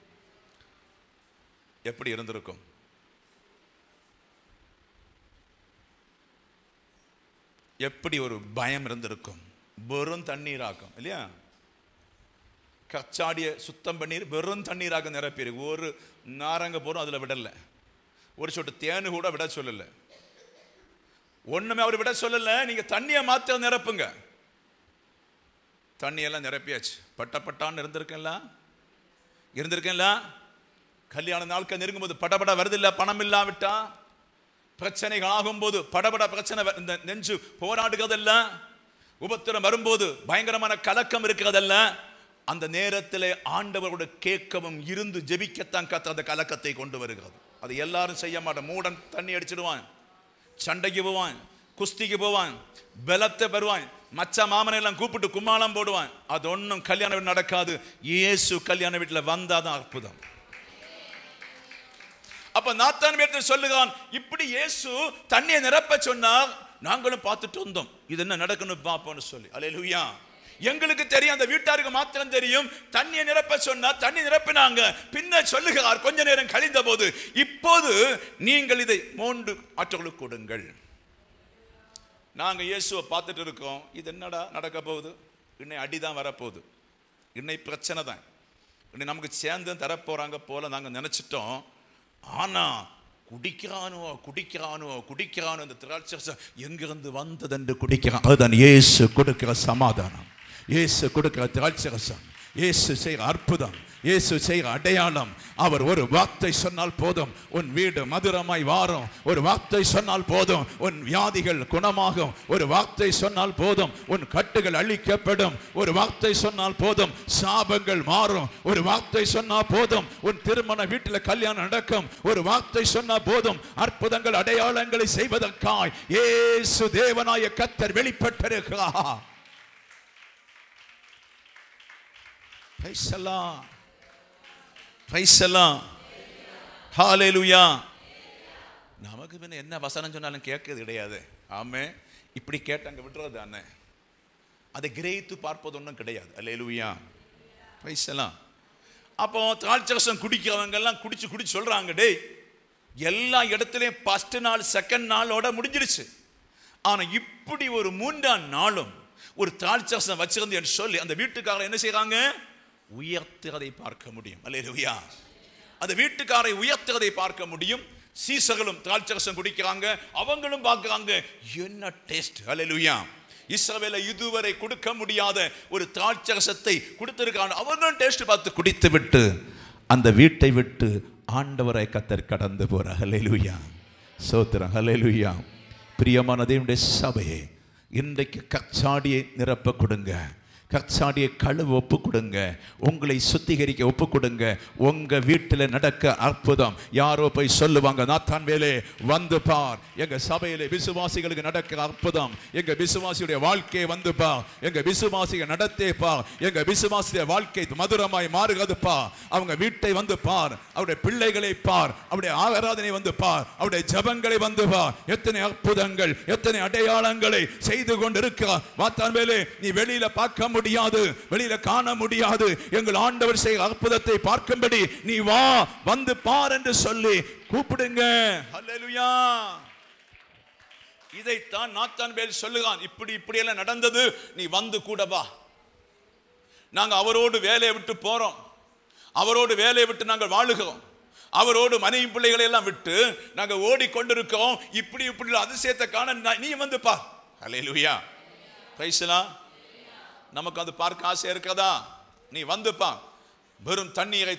எப்படி இருந்திருக்கும்? எப்படி ஒரு பயம் இருந்திருக்கும்? வெறும் தண்ணீராக்கும் இல்லையா? கச்சாடியை சுத்தம் பண்ணி வெறும் தண்ணீராக நிரப்பியிருக்கு. ஒரு நாரங்க போரும் அதில் விடலை, ஒரு சொட்டு தேனு கூட விட சொல்லலை, ஒண்ணுமே அவர் விட சொல்லலை. நீங்க தண்ணியை மாத்த நிரப்புங்க. தண்ணியெல்லாம் நிரப்பியாச்சு. பட்டப்பட்டான்னு இருந்திருக்கேன்ல. கல்யாண நாட்கள் நெருங்கும் போது படபட வருதில்ல, பணம் இல்லாவிட்டா பிரச்சனைகள் ஆகும்போது படபட பிரச்சனை, இந்த நெஞ்சு போராடுகிறதல்ல, உபத்திரம் வரும்போது பயங்கரமான கலக்கம் இருக்கிறதல்ல, அந்த நேரத்தில் ஆண்டவரோட கேட்கவும் இருந்து ஜெபிக்கத்தான் கத்த அந்த கலக்கத்தை கொண்டு வருகிறது. அது எல்லாரும் செய்ய மாட்டோம். மூடன் தண்ணி அடிச்சிடுவான், சண்டைக்கு போவான், குஸ்திக்கு போவான், பலத்தை பெறுவான், மச்ச மாமனை எல்லாம் கூப்பிட்டு கும்மாளம் போடுவான். அது ஒன்றும் கல்யாண வீடு நடக்காது. இயேசு கல்யாண வீட்டில் வந்தாதான் அற்புதம். அப்ப நாத்தான் வீட்டில் சொல்லுகிறான், இப்படி இயேசு தண்ணியை நிரப்ப சொன்னார். நாங்களும் பார்த்துட்டு வந்தோம், இது என்ன நடக்கணும் பார்ப்போம்னு சொல்லி. அல்லேலூயா. எங்களுக்கு தெரியும், அந்த வீட்டாருக்கு மாத்திரம் தெரியும். தண்ணியை நிரப்ப சொன்னா தண்ணி நிரப்பினாங்க. பின்ன சொல்லுகிறார், கொஞ்ச நேரம் கழிந்த போது, இப்போது நீங்கள் இதை 3 ஆற்றலுக்கு கொடுங்கள். நாங்க இயேசுவை பார்த்துட்டு இருக்கோம், இது என்னடா நடக்க போகுது? இன்னை அடிதான் வரப்போகுது, இன்னை பிரச்சனை தான், இன்னை நமக்கு சேர்ந்து தரப்போறாங்க போல நாங்க நினைச்சிட்டோம். ஆனா குடிக்கிறானோ அந்த திராட்சை எங்கிருந்து வந்தது என்று குடிக்கிறான். அதுதான் இயேசு கொடுக்கிற சமாதானம், இயேசு கொடுக்கிற திராட்சை ரசம், இயேசு செய்கிற அற்புதம், இயேசு செய்கிற அடையாளம். அவர் ஒரு வார்த்தை சொன்னால் போதும், உன் வீடு மதுரமாய் வாரும். ஒரு வார்த்தை சொன்னால் போதும், உன் வியாதிகள் குணமாகும். ஒரு வார்த்தை சொன்னால் போதும், உன் கட்டுகள் அழிக்கப்படும். ஒரு வார்த்தை சொன்னால் போதும், சாபங்கள் மாறும். ஒரு வார்த்தை சொன்னால் போதும், உன் திருமண வீட்டில் கல்யாணம் நடக்கும். ஒரு வார்த்தை சொன்னால் போதும், அற்புதங்கள் அடையாளங்களை செய்வதற்காய் இயேசு தேவனாய கர்த்தர் வெளிப்பட்டிருக்கிறார். Praise the Lord. Praise the Lord. Hallelujah. நமக்கு பின்ன என்ன வசனம் சொன்னாலும் கேட்கிறது கிடையாது. ஆமே, இப்படி கேட்டாங்க விட்டுறது தானே, அதை கிரகித்து பார்ப்பது ஒன்றும் கிடையாது. அல்லேலூயா. Praise the Lord. அப்போ திராட்சரசம் குடிக்கிறவங்க எல்லாம் குடிச்சு சொல்றாங்க, டேய் எல்லா இடத்துலையும் ஃபர்ஸ்ட் நாள் செகண்ட் நாளோட முடிஞ்சிருச்சு. ஆனா இப்படி ஒரு 3ஆம் நாளும் ஒரு திராட்சரசம் வச்சிருந்து என்று சொல்லி அந்த வீட்டுக்காரர் என்ன செய்யறாங்க? உயர்த்துறதை பார்க்க முடியும். அல்லேலூயா. அந்த வீட்டுக்காரை உயர்த்துறதை பார்க்க முடியும். சீசர்களும் திராட்சரசம் குடிக்கிறாங்க, அவங்களும் பார்க்கறாங்க, என்ன டேஸ்ட். அல்லேலூயா. இஸ்ரவேலை இதுவரை கொடுக்க முடியாத ஒரு திராட்சரசத்தை கொடுத்திருக்காங்க. அவங்களும் டேஸ்ட் பார்த்து குடித்து விட்டு அந்த வீட்டை விட்டு ஆண்டவரை கர்த்தர் கடந்து போறார். அல்லேலூயா. ஸ்தோத்திரம். அல்லேலூயா. பிரியமான தேவனுடைய சபையே, இன்றைக்கு கச்சாடியை நிரப்ப கொடுங்க, கச்சாடியை கழுவ ஒப்பு கொடுங்க, உங்களை சுத்திகரிக்க ஒப்பு கொடுங்க. உங்க வீட்டில் நடக்க அற்புதம். யாரோ போய் சொல்லுவாங்க, நாத்தான் வேலே வந்து பார், எங்க சபையிலே விசுவாசிகளுக்கு நடக்கிற அற்புதம், எங்க விசுவாசியுடைய வாழ்க்கையை வந்து பார், எங்க விசுவாசிகள் நடத்தே பார், எங்க விசுவாசிய வாழ்க்கை மதுரமாய் மாறுகிறது பார். அவங்க வீட்டை வந்து பார், அவருடைய பிள்ளைகளை பார், அவருடைய ஆராதனை வந்து பார், அவருடைய ஜபங்களை வந்து பார். எத்தனை அற்புதங்கள், எத்தனை அடையாளங்களை செய்து கொண்டிருக்கிறார். நாத்தான் வேலே, நீ வெளியில பார்க்க முடியாது, வெளியில காண முடியாது. எங்கள் ஆண்டவர் செய்கிற அற்புதத்தை பார்க்கும்படி நீ வா, வந்து பார் என்று சொல்லி கூப்பிடுங்க. அல்லேலூயா. இதைத்தான் நாத்தான் வேல் சொல்லுகிறான். இப்படி எல்லாம் நடந்தது, நீ வந்து கூட வா. நாங்க அவரோடு வேலையை விட்டு போறோம், அவரோடு வேலையை விட்டு நாங்கள் வாழுகிறோம், அவரோடு மனைவி பிள்ளைகளை எல்லாம் விட்டு நாங்க ஓடிக்கொண்டிருக்கிறோம். இப்படி அதிசயத்தை காண நீ வந்து பா. அல்லேலூயா. Praise the Lord. நமக்கு அது பார்க்க ஆசை இருக்கிறதா? நீ வந்துப்பா. வெறும் தண்ணீரை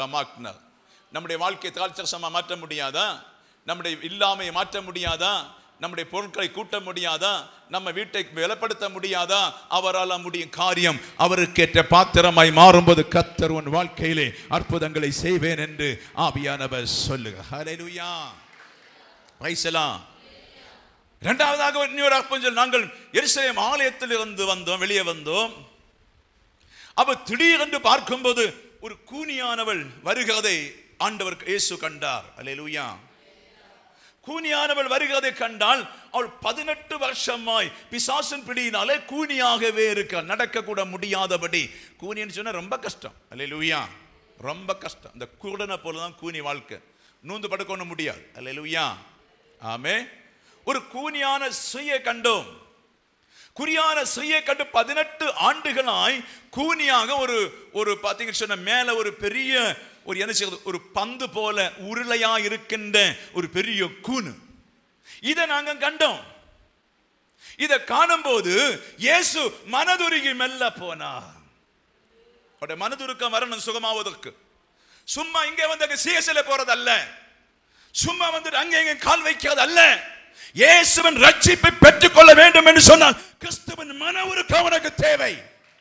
திராட்சரசமாக்கினார். நம்முடைய வாழ்க்கை திராட்சரசமா மாற்ற முடியாதா? நம்முடைய இல்லாமையை மாற்ற முடியாதா? நம்முடைய பொருட்களை கூட்ட முடியாதா? நம்ம வீட்டை பலப்படுத்த முடியாதா? அவரால் முடியும் காரியம். அவருக்கேற்ற பாத்திரமாய் மாறும்போது கர்த்தர் உன் வாழ்க்கையிலே அற்புதங்களை செய்வேன் என்று ஆவியானவர் சொல்லுகிறார். Hallelujah, praise the Lord. இரண்டாவதாக இன்னொரு அற்புதம். நாங்கள் எருசலேம் ஆலயத்தில் இருந்து வந்தோம், வெளியே வந்தோம். அப்ப திடீரென்று பார்க்கும்போது ஒரு கூனியானவள் வருகிறதை ஆண்டவர் இயேசு கண்டார். அல்லேலூயா. கூனியானவள் வருகிறதை கண்டால் அவள் 18 வருஷமாய் பிசாசின் பிடியினாலே கூனியாகவே இருக்க, நடக்க கூட முடியாதபடி. கூனின்னு சொன்னா ரொம்ப கஷ்டம். அல்லேலூயா, ரொம்ப கஷ்டம். இந்த கூடனை போலதான் கூனி வாழ்க்கை. நூந்து படுக்க முடியாது. அல்லேலூயா, ஆமே. ஒரு கூனியான ஸ்திரீயை கண்டோம். குறியான ஸ்திரீயை கண்டு 18 ஆண்டுகளாய் கூனியாக ஒரு பாத்தீங்க சொன்ன மேல ஒரு பெரிய ஒரு என்ன செய்வது, ஒரு பந்து போல உருளையா இருக்கின்ற ஒரு பெரிய கூனு. இதை நாங்க கண்டோம். இதை காணும் போது இயேசு மனதுருகி மெல்ல போனார். அவருடைய மனதுருக்கம் வரணும் சுகமாவதற்கு. சும்மா இங்கே வந்து சிஎஸ்ல போறது அல்ல, சும்மா வந்து அங்கே இங்கே கால் வைக்கிறது அல்ல. இயேசுவின் ரட்சிப்பை பெற்றுக் கொள்ள வேண்டும் என்று சொன்னால் கிறிஸ்துவின் மன உருக்கம் அவனுக்கு தேவை.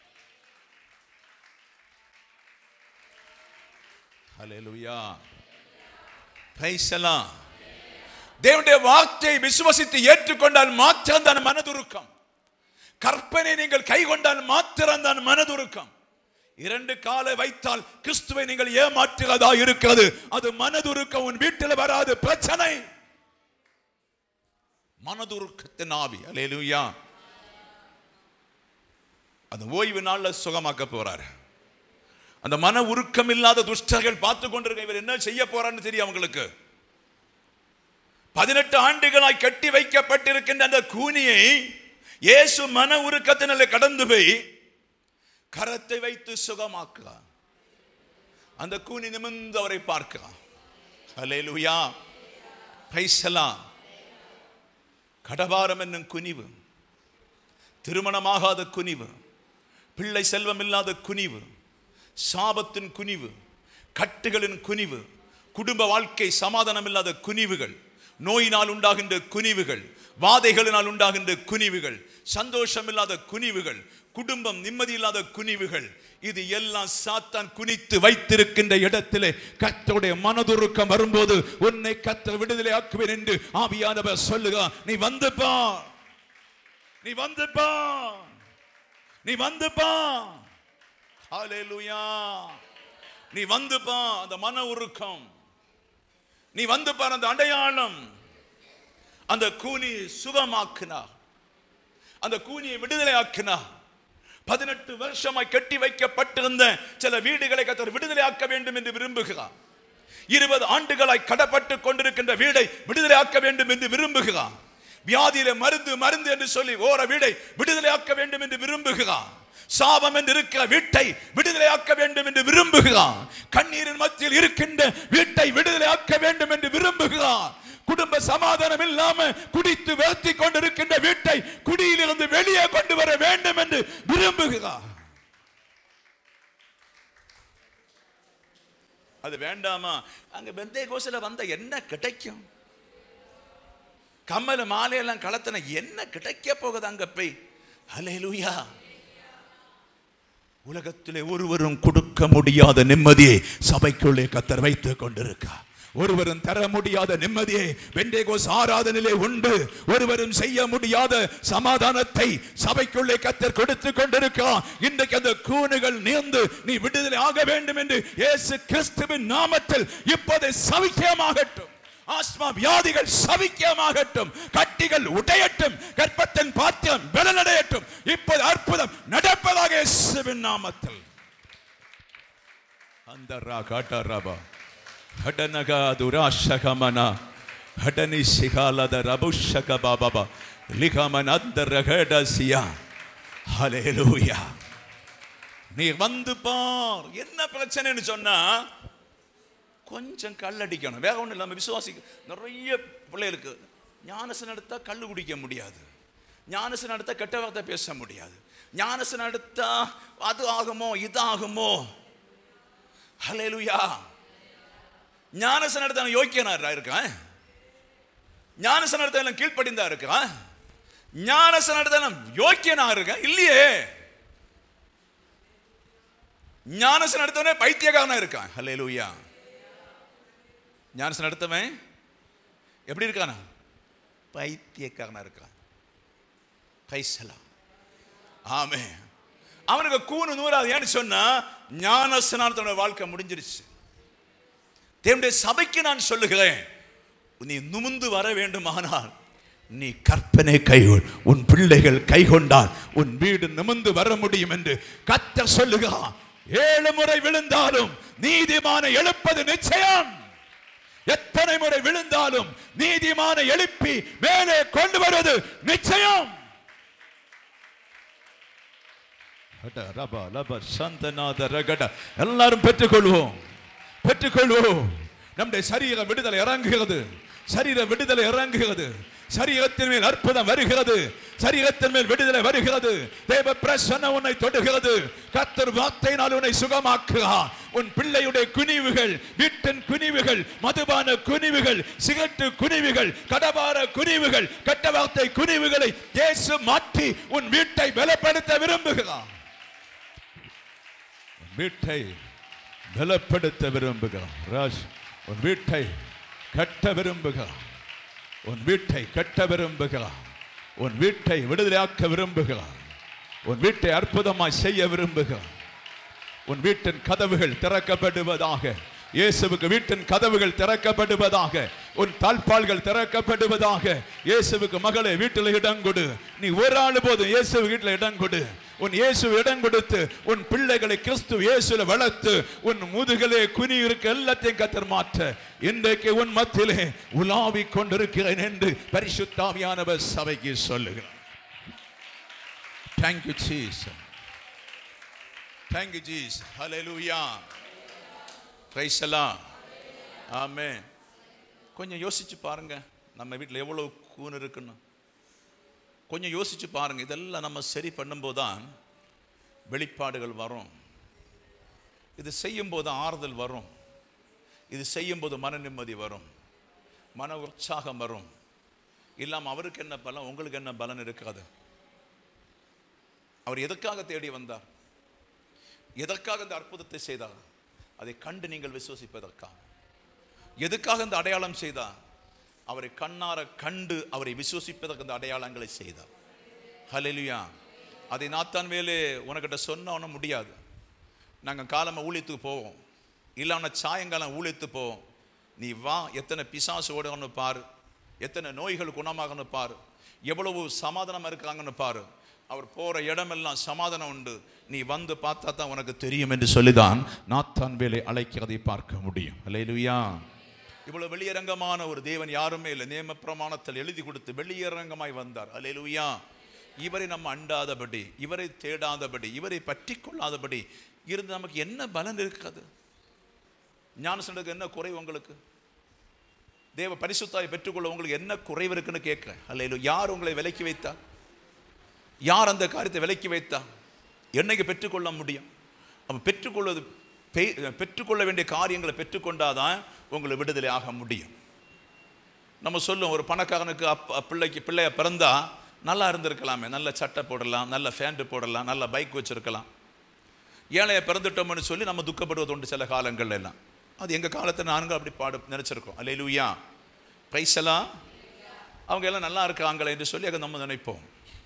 Hallelujah, praise the Lord. தேவனுடைய வார்த்தையை விசுவாசித்து ஏற்றுக்கொண்டால் மாத்திரம்தான் மனதுருக்கம். கற்பனை நீங்கள் கைக்கொண்டால் மாத்திரம்தான் மனதுருக்கம். 2 காலை வைத்தால் கிறிஸ்துவை நீங்கள் ஏமாற்றுவதா இருக்கிறது. அது மனதுருக்கம். உன் வீட்டில் வராது பிரச்சனை. மனதுருக்கத்தின் ஆவி. அல்லேலூயா. அந்த ஓய்வு நாள்ல சுகமாக்க போறார். அந்த மன உருக்கம் இல்லாத துஷ்டர்கள் பார்த்து கொண்டிருக்க இவர் என்ன செய்ய போறான்னு தெரியும் அவங்களுக்கு. 18 ஆண்டுகளாய் கட்டி வைக்கப்பட்டிருக்கின்ற அந்த கூனியை இயேசு மன உருக்கத்தினால கடந்து போய் கரத்தை வைத்து சுகமாக்குறார். அந்த கூனி நிமிர்ந்து அவரை பார்க்கிறார். அல்லேலூயா, பிரைஸ் தி லார்ட். கடபாரம் என்னும் குனிவு, திருமணமாகாத குனிவு, பிள்ளை செல்வம் இல்லாத குனிவு, சாபத்தின் குனிவு, கட்டுகளின் குனிவு, குடும்ப வாழ்க்கை சமாதானம் இல்லாத குனிவுகள், நோயினால் உண்டாகின்ற குனிவுகள், வாதைகளினால் உண்டாகின்ற குனிவுகள், சந்தோஷம் இல்லாத குனிவுகள், குடும்பம் நிம்மதி இல்லாத குனிவுகள், இது எல்லாம் சாத்தான் குனித்து வைத்திருக்கின்ற இடத்திலே கர்த்தருடைய மனதுருக்கம் வரும்போது உன்னை கர்த்தர் விடுதலை ஆக்குவேன் என்று ஆவியானவர் சொல்லுகிறார். நீ வந்து பா, நீ வந்து பா, நீ வந்து பா. ஹல்லேலூயா. நீ வந்து பா. அந்த மன உருக்கம், நீ வந்து பார். அந்த அடையாளம். அந்த கூனி சுகமாக்கினார். அந்த கூனியை விடுதலை ஆக்கினார். 18 வருஷமாய் கட்டி வைக்கப்பட்டிருந்த சில வீடுகளை கர்த்தர் விடுதலை ஆக்க வேண்டும் என்று விரும்புகிறார். 20 ஆண்டுகளாய் கடப்பட்டு கொண்டிருக்கின்ற வீடை விடுதலை ஆக்க வேண்டும் என்று விரும்புகிறார். வியாதியில மருந்து மருந்து என்று சொல்லி ஓர வீடை விடுதலை ஆக்க வேண்டும் என்று விரும்புகிறார். சாபம் என்று இருக்கிற வீட்டை விடுதலை ஆக்க வேண்டும் என்று விரும்புகிறார். கண்ணீரின் மத்தியில் இருக்கின்ற வீட்டை விடுதலை ஆக்க வேண்டும் என்று விரும்புகிறார். குடும்ப சமாதானம் இல்லாம குடித்து வெறுத்தி கொண்டிருக்கின்ற வீட்டை குடியிலிருந்து வெளியே கொண்டு வர வேண்டும் என்று விரும்புகிறார். அது வேண்டாமா? அங்க பெந்தேகோஸ்ல வந்த என்ன கிடைக்கும்? கம்மல மாலையெல்லாம் கலத்தின என்ன கிடைக்க போகுது அங்க போய்? ஹல்லேலூயா. உலகத்திலே ஒருவரும் கொடுக்க முடியாத நிம்மதியை சபைக்குள்ளே கர்த்தர் வைத்துக் கொண்டிருக்கிறார். ஒருவரும் தர முடியாத நிம்மதியை பெந்தேகோஸ் ஆராதனையிலே உண்டு. ஒருவரும் செய்ய முடியாத சமாதானத்தை சபைக்குள்ளே கர்த்தர் கொடுத்து கொண்டிருக்கிறார். இன்றைக்கு அந்த கூனுகள் நீர்ந்து நீ விடுதலை ஆக வேண்டும் என்று இயேசு கிறிஸ்துவின் நாமத்தில் இப்போது சவிக்கியமாகட்டும். ஆஸ்மா வியாதிகள் சவிக்கியமாகட்டும். கட்டிகள் உடையட்டும். கர்ப்பத்தின் பாத்தியம் பலனடையட்டும். இப்போது அற்புதம் நடப்பதாக இயேசுவின் நாமத்தில். அந்த ராகாட்டரபா ஹடனகா துராஷகமனா ஹடனி சிகாலத ரபுஷக பாபா லிகமன் அந்தரகடசியா. ஹல்லேலூயா. நீ வந்து பார். என்ன பிரச்சனைன்னு சொன்னா கொஞ்சம் கல்லடிக்கணும். வேற ஒன்றும் இல்லாமல் விசுவாசி நிறைய பிள்ளைகளுக்கு ஞானசனம் எடுத்தா கல் குடிக்க முடியாது. ஞானசனம் எடுத்தா கெட்ட வார்த்தை பேச முடியாது. ஞானசனம் எடுத்தா அது ஆகுமோ இது ஆகுமோ. ஹல்லேலூயா. ஞானசனம் எடுத்தா யோக்கியனா இருக்கேன். ஞானஸ்நானம் எடுத்தவன் கீழ்ப்படிந்தா இருக்கான்? ஞானஸ்நானம் எடுத்தவன் யோக்கியனா இருக்கான்? இல்லையே. ஞானஸ்நானம் எடுத்தவனே பைத்தியக்காரனா இருக்கான். ஹல்லேலூயா. ஞானஸ்நானம் எடுத்தவன் எப்படி இருக்கானா? பைத்தியக்காரனா இருக்கான். Praise amen. அவனுக்கு கூணு நூறாது. ஏன்னு சொன்னா ஞானஸ்நானத்தோட வாழ்க்கை முடிஞ்சிருச்சு. தேவனுடைய சபைக்கு நான் சொல்லுகிறேன், நீ நிமிர்ந்து வர வேண்டுமானால் நீ கற்பனை கைகொள். உன் பிள்ளைகள் கைகொண்டால் உன் வீடு நிமிர்ந்து வர முடியும் என்று கர்த்தர் சொல்லுகிறார். 7 முறை விழுந்தாலும் நீதிமானை எழுப்பது நிச்சயம். எத்தனை முறை விழுந்தாலும் நீதிமானை எழுப்பி மேலே கொண்டு வருவது நிச்சயம். எல்லாரும் பெற்றுக்கொள்வோம், பெற்றுக்கொள்வோம். நம்முடைய சரீர விடுதலை இறங்குகிறது, சரீர விடுதலை இறங்குகிறது. சரீரத்தின் மேல் அற்புதம் வருகிறது, சரீரத்தின் மேல் விடுதலை வருகிறது. தேவ பிரசன்னம் உன்னை தொடுகிறது. கர்த்தர் வார்த்தையினால் உன்னை சுகமாக்குகிறார். உன் பிள்ளையுடைய குனிவுகள், வீட்டின் குனிவுகள், மதுபான குனிவுகள், சிகரெட்டு குனிவுகள், கடபார குனிவுகள், கெட்ட வார்த்தை குனிவுகளை இயேசு மாற்றி உன் வீட்டை பலப்படுத்த விரும்புகிறார். வீட்டை பலப்படுத்த விரும்புகிறார். உன் வீட்டை கட்ட விரும்புகிறார். உன் வீட்டை கட்ட விரும்புகிறார். உன் வீட்டை விடுதலையாக்க விரும்புகிறார். உன் வீட்டை அற்புதமாய் செய்ய விரும்புகிறார். உன் வீட்டின் கதவுகள் திறக்கப்படுவதாக. இயேசுவுக்கு வீட்டின் கதவுகள் திறக்கப்படுவதாக. உன் தாழ்பால்கள் திறக்கப்படுவதாக. இயேசுவுக்கு மகளே வீட்டில் இடம் கொடு. நீ ஒரு ஆள் போதும் இயேசு வீட்டில் இடம் கொடு. உன் இயேசு இடம் கொடுத்து உன் பிள்ளைகளை கிறிஸ்து இயேசுல வளர்த்து உன் முதுகலே குனி இருக்க எல்லாத்தையும் கர்த்தர் மாற்ற இன்றைக்கு உன் மத்தியிலே உலாவிக் கொண்டிருக்கிறேன் என்று பரிசுத்த ஆவியானவர் சபைக்கு சொல்லுகிறார். Thank you Jesus. Thank you Jesus. Hallelujah. Praise the Lord. Amen. கொஞ்சம் யோசிச்சு பாருங்க, நம்ம வீட்டில் எவ்வளவு கூன் இருக்குன்னு கொஞ்சம் யோசிச்சு பாருங்க. இதெல்லாம் நம்ம சரி பண்ணும்போதுதான் வெளிப்பாடுகள் வரும். இது செய்யும் போது ஆறுதல் வரும். இது செய்யும் போது மன நிம்மதி வரும், மன உற்சாகம் வரும். இல்லாமல் அவருக்கு என்ன பலன், உங்களுக்கு என்ன பலன் இருக்காது. அவர் எதற்காக தேடி வந்தார், எதற்காக இந்த அற்புதத்தை செய்தார், அதை கண்டு நீங்கள் விசுவசிப்பதற்காக. எதுக்காக இந்த அடையாளம் செய்தார், அவரை கண்ணார கண்டு அவரை விசுவசிப்பதற்கு அந்த அடையாளங்களை செய்தார். ஹல்லேலூயா. அதை நாத்தான் வேலே உனக்கிட்ட சொன்ன முடியாது. நாங்கள் காலமாக ஊழியத்துக்கு போவோம், இல்லைன்னா சாயங்காலம் ஊழியத்துக்கு போவோம். நீ வா, எத்தனை பிசாசு ஓடுன்னு பாரு, எத்தனை நோய்கள் குணமாகன்னு பாரு, எவ்வளவு சமாதானம் இருக்காங்கன்னு பாரு. அவர் போகிற இடமெல்லாம் சமாதானம் உண்டு. நீ வந்து பார்த்தா தான் உனக்கு தெரியும் என்று சொல்லிதான் நாத்தான் வேலை அழைக்கிறதை பார்க்க முடியும். ஹல்லேலூயா. இவ்வளவு வெளியரங்கமான ஒரு தேவன் யாருமே இல்லை. நியம பிரமாணத்தில் எழுதி கொடுத்து வெளியரங்கமாய் வந்தார். ஹல்லேலூயா. இவரை நம்ம அண்டாதபடி, இவரை தேடாதபடி, இவரை பற்றி கொள்ளாதபடி இருந்து நமக்கு என்ன பலன் இருக்காது? ஞானஸ்நானத்துக்கு என்ன குறைவு உங்களுக்கு? தேவ பரிசுத்தாய் பெற்றுக்கொள்ள உங்களுக்கு என்ன குறைவு இருக்குன்னு கேட்கிறேன். ஹல்லேலூயா. யார் உங்களை விலக்கி வைத்தா? யார் அந்த காரியத்தை விலக்கி வைத்தா? என்னைக்கு பெற்றுக்கொள்ள முடியும்? அவன் பெற்றுக்கொள்ள வேண்டிய காரியங்களை பெற்றுக்கொண்டாதான் உங்களை விடுதலை ஆக முடியும். நம்ம சொல்லுவோம், ஒரு பணக்காரனுக்கு பிள்ளைய பிறந்தா நல்லா இருந்திருக்கலாமே, நல்ல சட்டை போடலாம், நல்ல ஃபேண்ட் போடலாம், நல்ல பைக் வச்சிருக்கலாம். ஏழையை பிறந்துட்டோம்னு சொல்லி நம்ம துக்கப்படுவது உண்டு சில காலங்கள் எல்லாம். அது எங்கள் காலத்தில் நாங்கள் அப்படி நினைச்சிருக்கோம். அல்லேலூயா. பிரைஸ் எல்லாம் அவங்க எல்லாம் நல்லா இருக்காங்களே என்று சொல்லி அதை நம்ம நினைப்போம்.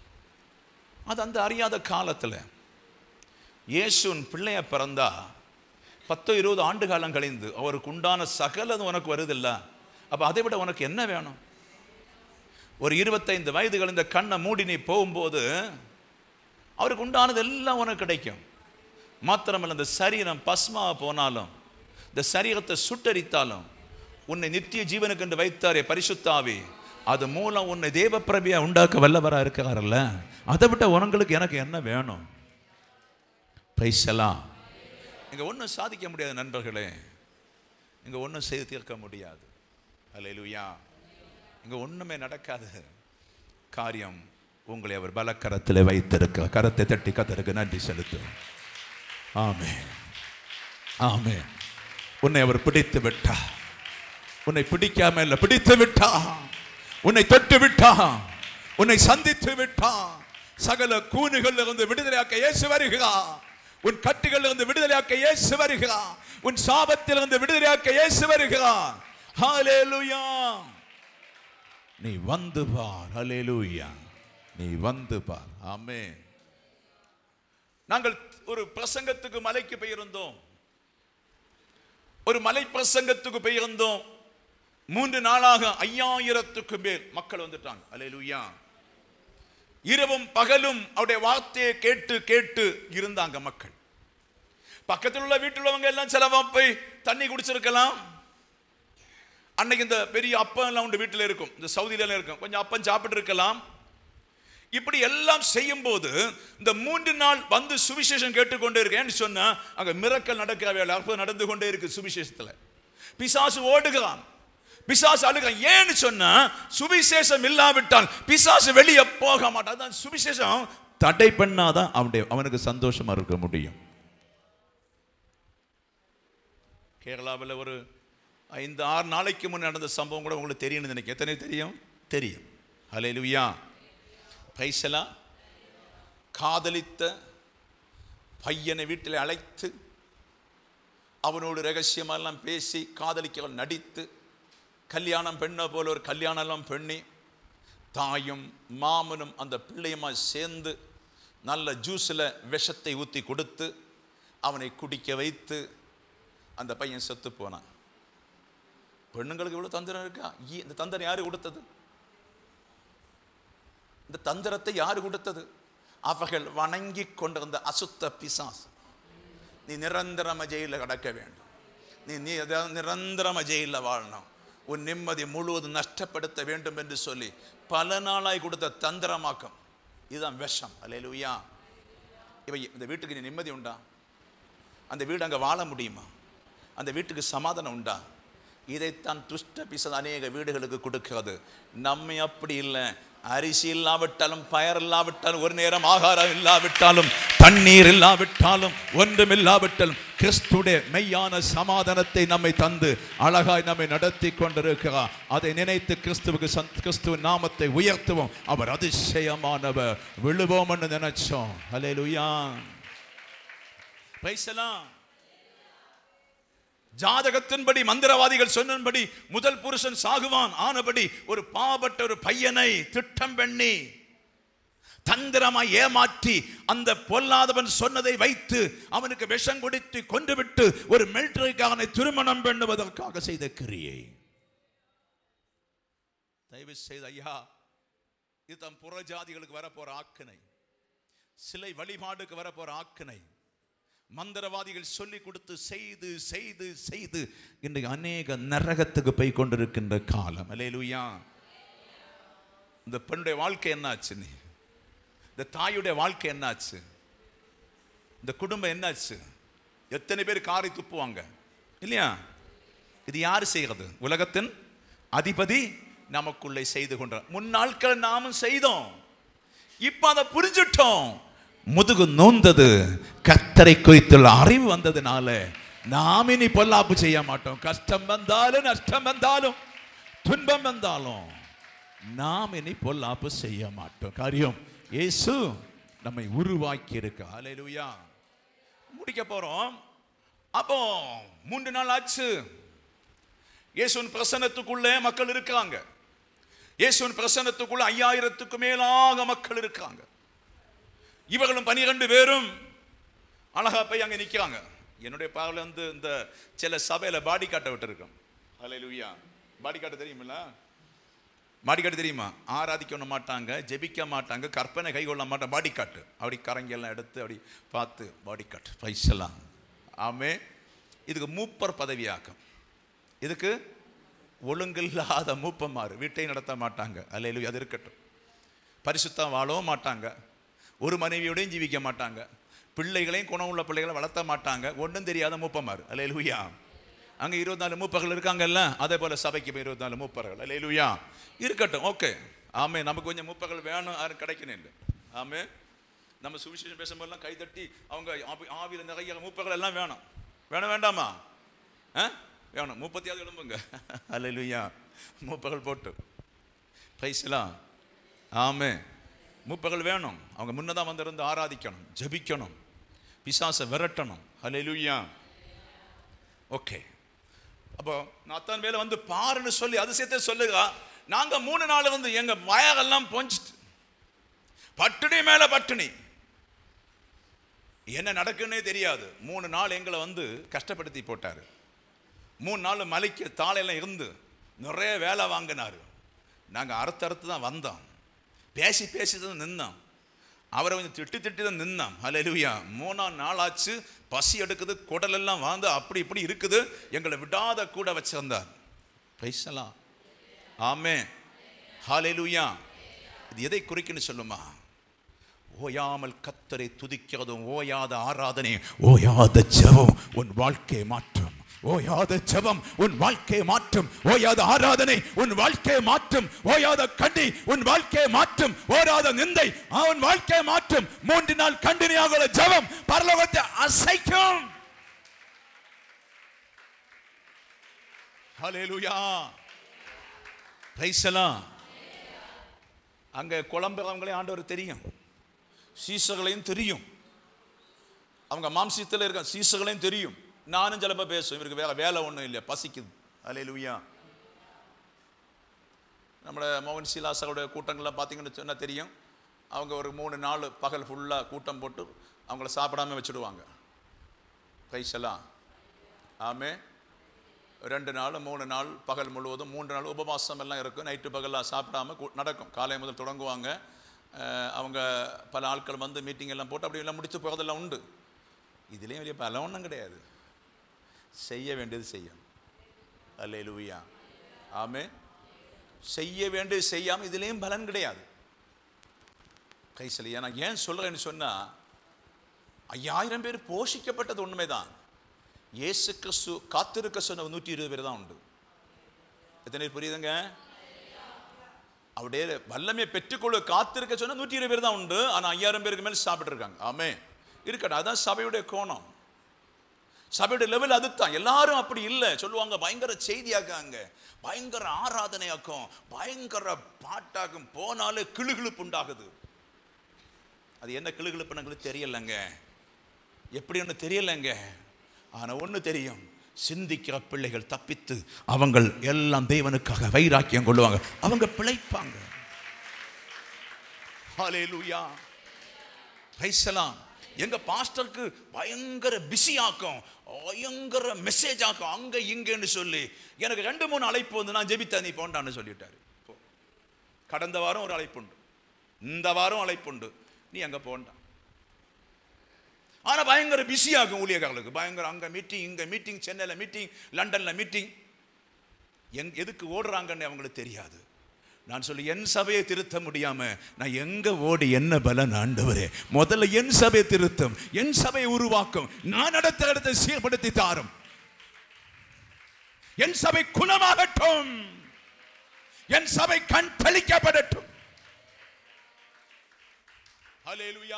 அது அந்த அறியாத காலத்தில் இயேசுவின் பிள்ளைய பிறந்தா 10-20 ஆண்டு காலம் கழிந்து அவருக்கு உண்டான சகலதும் உனக்கு வருதில்ல. அப்போ அதை விட உனக்கு என்ன வேணும்? ஒரு 25 வயது கழிந்த கண்ணை மூடி நீ போகும்போது அவருக்கு உண்டானது எல்லாம் உனக்கு கிடைக்கும். மாத்திரமல்ல, இந்த சரீரம் பஸ்மா போனாலும், இந்த சரீரத்தை சுட்டரித்தாலும், உன்னை நித்திய ஜீவனுக்கு என்று வைத்தாரே பரிசுத்த ஆவி, அது மூலம் உன்னை தேவ பிரபியா உண்டாக்க வல்லவரா இருக்கிறாரல்ல. அதை விட்ட உங்களுக்கு எனக்கு என்ன வேணும்? பிரைஸ் எல்லாம். இங்கே ஒன்றும் சாதிக்க முடியாது நண்பர்களே, இங்கே ஒன்றும் செய்து தீர்க்க முடியாது. அல்லேலூயா. இங்கே ஒன்றுமே நடக்காது காரியம் உங்களை அவர் பலக்கரத்தில் வைத்திருக்க. கரத்தை தட்டி கர்த்தருக்கு நன்றி செலுத்து. ஆமென், ஆமென். உன்னை அவர் பிடித்து விட்டார். உன்னை பிடிக்காம இல்லை, பிடித்து விட்டார். உன்னை தொட்டு விட்டான், உன்னை சந்தித்து விட்டான். சகல கூனுகளில் இருந்து விடுதலையாக்க இயேசு வருகிறார். உன் கட்டுகளில் இருந்து விடுதலையாக்க இயேசு வருகிறார். உன் சாபத்தில் இருந்து விடுதலையாக்க இயேசு வருகிறார். ஹல்லேலூயா. நீ வந்து பார். ஹல்லேலூயா. நீ வந்து பார். ஆமென். நாங்கள் ஒரு பிரசங்கத்துக்கு மலைக்கு போயிருந்தோம். ஒரு மலை பிரசங்கத்துக்கு போயிருந்தோம். 3 நாளாக 5000க்கு மேல் மக்கள் வந்துட்டாங்க. ஹல்லேலூயா. இரவும் பகலும் அவருடைய வார்த்தையை கேட்டு கேட்டு இருந்தாங்க மக்கள். பக்கத்தில் உள்ள வீட்டில் உள்ளவங்க எல்லாம் சிலவா போய் தண்ணி குடிச்சிருக்கலாம். அன்னைக்கு இந்த பெரிய அப்பம் எல்லாம் உண்டு வீட்டில் இருக்கும், இந்த சவுதியில இருக்கும், கொஞ்சம் அப்பம் சாப்பிட்டு இருக்கலாம். இப்படி எல்லாம் செய்யும் போது இந்த 3 நாள் வந்து சுவிசேஷம் கேட்டுக்கொண்டே இருக்கேன்னு சொன்னா அங்க மிரக்கல் நடக்கிற வேலை அற்புதம் நடந்து கொண்டே இருக்கு. சுவிசேஷத்துல பிசாசு ஓடுகிறான், பிசாசு அழுகிறான். ஏன்னு சொன்னா சுவிசேஷம் இல்லாவிட்டால் பிசாசு வெளியே போக மாட்டான். சுவிசேஷம் தடை பண்ணாதான் அவனுக்கு சந்தோஷமா இருக்க முடியும். கேரளாவில் ஒரு 5-6 நாளைக்கு முன் நடந்த சம்பவம் கூட உங்களுக்கு தெரியும் நினைக்கிறேன். எத்தனை தெரியும்? தெரியும். ஹல்லேலூயா. பைசலா காதலித்த பையனை வீட்டில் அழைத்து அவனோடு ரகசியமெல்லாம் பேசி காதலிக்க நடித்து கல்யாணம் பெண்ண போல ஒரு கல்யாணம் எல்லாம் பண்ணி தாயும் மாமனும் அந்த பிள்ளையுமா சேர்ந்து நல்ல ஜூஸில் விஷத்தை ஊற்றி கொடுத்து அவனை குடிக்க வைத்து அந்த பையன் செத்து போனான். பெண்ணுங்களுக்கு இவ்வளோ தந்திரம் இருக்கா? இந்த தந்திரம் யாரு கொடுத்தது? இந்த தந்திரத்தை யாரு கொடுத்தது? அவர்கள் வணங்கி கொண்டிருந்த அசுத்த பிசாசு. நீ நிரந்தரமா ஜெயில கிடக்க வேண்டும், நீ நிரந்தரமா ஜெயில வாழணும், உன் நிம்மதி முழுவதும் நஷ்டப்படுத்த வேண்டும் என்று சொல்லி பல நாளாய் கொடுத்த தந்திரமாக்கம். இதுதான் விஷம். அல்லேலூயா. இந்த வீட்டுக்கு நீ நிம்மதி உண்டா? அந்த வீடு அங்கே வாழ முடியுமா? அந்த வீட்டுக்கு சமாதானம் உண்டா? இதைத்தான் துஷ்ட பிசாசு அநேக வீடுகளுக்கு கொடுக்கிறது. நம்மை அப்படி இல்லை. அரிசி இல்லாவிட்டாலும் பயர் இல்லாவிட்டாலும் ஒரு நேரம் ஆகாரம் இல்லாவிட்டாலும் தண்ணீர் இல்லாவிட்டாலும் ஒன்றும் இல்லாவிட்டாலும் கிறிஸ்துடைய மெய்யான சமாதானத்தை நம்மை தந்து அழகாய் நம்மை நடத்தி கொண்டிருக்கிறார். அதை நினைத்து கிறிஸ்துவின் நாமத்தை உயர்த்துவோம். அவர் அதிசயமானவர். விழுவோம் என்று நினைச்சோம். ஹல்லேலூயா. Praise the Lord. ஜாதகத்தின்படி மந்திரவாதிகள் சொன்னபடி முதல் புருஷன் சாகுவான் ஆனபடி ஒரு பாவப்பட்ட ஒரு பையனை திட்டம் பண்ணி தந்திரமாய் ஏமாற்றி அந்த பொல்லாதவன் சொன்னதை வைத்து அவனுக்கு விஷம் கொடுத்து கொண்டுவிட்டு ஒரு மிலிட்டரிக்காரனை திருமணம் பண்ணுவதற்காக செய்த கிரியை. தயவு செய்து ஐயா, இது தம் புற ஜாதிகளுக்கு வரப்போற ஆக்கினை, சிலை வழிபாடுக்கு வரப்போற ஆக்கினை. மந்திரவாதிகள் சொல்லி கொடுத்து செய்து செய்து செய்து இன்றைக்கு அநேக நரகத்துக்கு போய் கொண்டிருக்கின்ற காலம். அல்லேலூயா. இந்த பெண்ணுடைய வாழ்க்கை என்னாச்சு? இந்த தாயுடைய வாழ்க்கை என்னாச்சு? இந்த குடும்பம் என்னாச்சு? எத்தனை பேர் காரை துப்புவாங்க இல்லையா? இது யாரு செய்கிறது? உலகத்தின் அதிபதி நமக்குள்ளே செய்து கொண்டார். முன்னாட்கள் நாமும் செய்தோம், இப்ப அதை புரிஞ்சிட்டோம். முதுகு நோந்தது கர்த்தரை குறித்துள்ள அறிவு வந்ததுனால நாம் இனி பொல்லாப்பு செய்ய மாட்டோம். கஷ்டம் வந்தாலும் நஷ்டம் வந்தாலும் துன்பம் வந்தாலும் நாம் இனி பொல்லாப்பு செய்ய மாட்டோம். காரியம் இயேசு நம்மை உருவாக்கி இருக்க. ஹல்லேலூயா. முடிக்க போறோம். அப்போ 3 நாள் ஆச்சு. இயேசுவின் பிரசன்னத்துக்குள்ளே மக்கள் இருக்காங்க. இயேசுவின் பிரசன்னத்துக்குள்ள 5000க்கு மேலாக மக்கள் இருக்காங்க. இவர்களும் 12 பேரும் அழகா போய் அங்கே நிற்கிறாங்க. என்னுடைய பார்வையில் வந்து இந்த சில சபையில பாடி காட்ட விட்டுருக்கோம். ஹல்லேலூயா. பாடி காட்ட தெரியுமில்ல? பாடி காட்டு தெரியுமா? ஆராதிக்க மாட்டாங்க, ஜெபிக்க மாட்டாங்க, கற்பனை கை கொள்ள மாட்டாங்க. பாடி காட்டு அப்படி கரங்கெல்லாம் எடுத்து அப்படி பார்த்து பாடி காட்டு. Praise the Lord. ஆமே. இதுக்கு மூப்பர் பதவியாக்கம். இதுக்கு ஒழுங்கில்லாத மூப்பமாறு வீட்டை நடத்த மாட்டாங்க. அல்லேலூயா. அது இருக்கட்டும். பரிசுத்தம் வாழவும் மாட்டாங்க, ஒரு மனைவியோடையும் ஜீவிக்க மாட்டாங்க, பிள்ளைகளையும் குணம் உள்ள பிள்ளைகளை வளர்த்த மாட்டாங்க. ஒன்றும் தெரியாத மூப்பமாறு. அல்லேலூயா. அங்கே 24 மூப்பர்கள் இருக்காங்கல்ல, அதே போல சபைக்கு 24 மூப்பர்கள். அல்லேலூயா. இருக்கட்டும். ஓகே. ஆமே. நமக்கு கொஞ்சம் மூப்பர்கள் வேணும், யாரும் கிடைக்கணும் இல்லை. ஆமே. நம்ம சுவிசேஷம் பேசும்போதெல்லாம் கைதட்டி அவங்க ஆவியில் நிறைய மூப்பர்கள் எல்லாம் வேணும். வேணும் வேண்டாமா? வேணும். 30ஆவது எழும்புங்க. அல்லேலூயா. மூப்பர்கள் போட்டு பிரைஸ்லாம். ஆமே. மூப்பர்கள் வேணும். அவங்க முன்னதான் வந்திருந்து ஆராதிக்கணும், ஜெபிக்கணும், பிசாசை விரட்டணும். ஹல்லேலூயா. ஓகே. அப்போ நாத்தான் வேலை வந்து பாருன்னு சொல்லி அதிசயத்தை சொல்லுங்க. நாங்க 3 நாள் வந்து எங்க வயகெல்லாம் பொஞ்சிட்டு பட்டினி மேல பட்டினி, என்ன நடக்குன்னே தெரியாது. 3 நாள் எங்களை வந்து கஷ்டப்படுத்தி போட்டாரு. 3 நாள் மலைக்கு தாளையெல்லாம் இருந்து நிறைய வேலை வாங்கினாரு. நாங்கள் அறுத்து தான் வந்தோம், பேசி தான் நின்னோம், அவரை கொஞ்சம் திட்டி தான் நின்னோம். ஹல்லேலூயா. 3ஆம் நாள் ஆச்சு, பசி எடுக்குது, குடலெல்லாம் வாழ்ந்து அப்படி இப்படி இருக்குது, எங்களை விடாத கூட வச்சிருந்தார். பிரைஸ்லாம். ஆமே. ஹல்லேலூயா. இது எதை குறிக்குன்னு சொல்லுமா? ஓயாமல் கர்த்தரை துதிக்கிறதும், ஓயாத ஆராதனை, ஓயாத ஜெபம் உன் வாழ்க்கையை மாற்றும். ஓயாத ஜெபம் உன் வாழ்க்கையை மாற்றும். ஓயாத ஆராதனை உன் வாழ்க்கையை மாற்றும். ஓயாத கண்டி உன் வாழ்க்கையை மாற்றும். ஓயாத நிந்தை அவன் வாழ்க்கையை மாற்றும். 3 நாள் கண்டினியூவாக ஜெபம் பரலோகத்தை அசைக்கும். ஹல்லேலூயா. பிரைஸ் எல்லாம். அங்க குழம்புறவங்களே ஆண்டவர் தெரியும், சீசர்களையும் தெரியும், அவங்க மாம்சத்தில் இருக்க சீசர்களையும் தெரியும். நானும் சிலப்ப பேசுவேன், இவருக்கு வேற வேலை ஒன்றும் இல்லை, பசிக்குது. ஹல்லேலூயா. நம்மளோட மோகன் சீலாசருடைய கூட்டங்கள்லாம் பார்த்தீங்கன்னு சொன்னால் தெரியும், அவங்க ஒரு 3 நாள் பகல் ஃபுல்லாக கூட்டம் போட்டு அவங்கள சாப்பிடாம வச்சுடுவாங்க. பிரைஸ் எல்லாம். ஆமே. 2 நாள் 3 நாள் பகல் முழுவதும் 3 நாள் உபவாசம் எல்லாம் இருக்கும். நைட்டு பகலாக சாப்பிடாம நடக்கும். காலை முதல் தொடங்குவாங்க. அவங்க பல ஆட்கள் வந்து மீட்டிங் எல்லாம் போட்டு அப்படி எல்லாம் முடித்து போகிறதெல்லாம் உண்டு. இதுலேயும் வெளியே பல ஒன்றும் கிடையாது, செய்ய வேண்டியது செய்யும். அல்லேலூயா. ஆமே. செய்ய வேண்டியது செய்யாமல் இதுலேயும் பலன் கிடையாது. கைசலியா. நான் ஏன் சொல்கிறேன்னு சொன்னால், 5000 பேர் போஷிக்கப்பட்டது உண்மைதான். இயேசு கிறிஸ்து காத்திருக்க சொன்ன 120 பேர் தான் உண்டு. எத்தனை புரியுதுங்க? அவருடைய வல்லமையை பெற்றுக்கொள்ள காத்திருக்க சொன்ன 120 பேர் தான் உண்டு. ஆனால் 5000 பேருக்கு மேலே சாப்பிட்டுருக்காங்க. ஆமே. இருக்கட்டும், அதுதான் சபையுடைய கோணம், சபையுடைய லெவல் அதுதான். எல்லாரும் அப்படி இல்லை. சொல்லுவாங்க பயங்கர செய்தியாக்காங்க, பயங்கர ஆராதனையாக்கும், பயங்கர பாட்டாக்கும், போனாலே கிளுகிழுப்பு உண்டாகுது. அது என்ன கிளுகிழுப்புன்னு எங்களுக்கு தெரியலைங்க, எப்படி ஒன்று தெரியலைங்க. ஆனால் ஒன்று தெரியும், சிந்திக்கிற பிள்ளைகள் தப்பித்து அவங்கள் எல்லாம் தேவனுக்காக வைராக்கியம் கொள்ளுவாங்க, அவங்க பிழைப்பாங்க. ஹல்லேலூயா. பிரைஸ் எல்லாம். எங்க பாஸ்டருக்கு பயங்கர பிஸி ஆக்கும், பயங்கர மெசேஜ் ஆக்கும், அங்க இங்கன்னு சொல்லி எனக்கு 2-3 அழைப்பு வந்து நான் ஜெபித்தா நீ போண்டான்னு சொல்லிட்டாரு. கடந்த வாரம் ஒரு அழைப்பு உண்டு, இந்த வாரம் அழைப்பு உண்டு, நீ அங்க போண்டான். ஆனா பயங்கர பிஸி ஆகும் ஊழியர்களுக்கு. பயங்கர அங்க மீட்டிங், இங்க மீட்டிங், சென்னையில மீட்டிங், லண்டன்ல மீட்டிங். எதுக்கு ஓடுறாங்கன்னு அவங்களுக்கு தெரியாது. நான் சொல்லி என் சபையை திருத்த முடியாம நான் எங்க ஓடி என்ன பலன் ஆண்டவரே? முதல்ல என் சபையை திருத்தும், என் சபையை உருவாக்கும், நான் அடுத்த இடத்தை சீர்படுத்தி தாரும், என் சபை குணமாகட்டும், என் சபை கண் தெளிக்கப்படட்டும். ஹல்லேலூயா.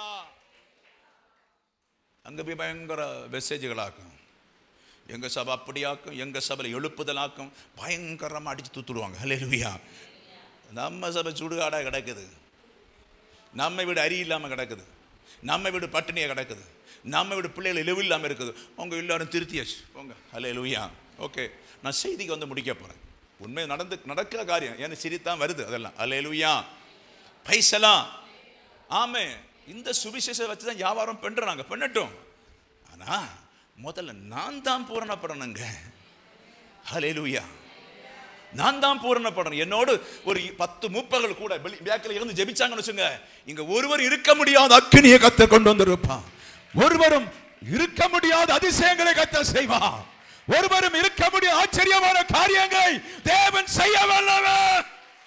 அங்க போய் பயங்கர மெசேஜ்களாக்கும், எங்க சபை அப்படியாக்கும், எங்க சபையில் எழுப்புதலாக்கும், பயங்கரமா அடிச்சு தூத்துடுவாங்க. ஹல்லேலூயா. நம்ம சபை சுடுகாடாக கிடக்குது, நம்ம வீடு அரி இல்லாமல் கிடக்குது, நம்ம வீடு பட்டினியாக கிடக்குது, நம்ம வீடு பிள்ளைகள் இழிவு இல்லாமல் இருக்குது. அவங்க எல்லாரும் திருத்தியாச்சு போங்க. ஹல்லேலூயா. ஓகே, நான் செய்திக்கு வந்து முடிக்க போகிறேன். உண்மை நடக்கிற காரியம், எனக்கு சிரித்தான் வருது அதெல்லாம். ஹல்லேலூயா. பிரைஸ் எல்லாம். ஆமே. இந்த சுவிசேஷத்தை வச்சு தான் வியாபாரம் பண்ணுறாங்க, பண்ணட்டும். ஆனால் முதல்ல நான் தான் பூரணப்படணுங்க. ஹல்லேலூயா. நான் தான் பூரணப்படணும். என்னோடு ஒரு 10 மூப்பர்கள் கூட பேக்கில் இருந்து ஜெபிச்சாங்கன்னு வச்சுங்க, இங்க ஒருவர் இருக்க முடியாத அக்கினியை கர்த்தர் கொண்டு வந்திருப்பான், ஒருவரும் இருக்க முடியாத அதிசயங்களை கர்த்தர் செய்வார், ஒருவரும் இருக்க முடியாத ஆச்சரியமான காரியங்களை தேவன் செய்ய வல்லவர்.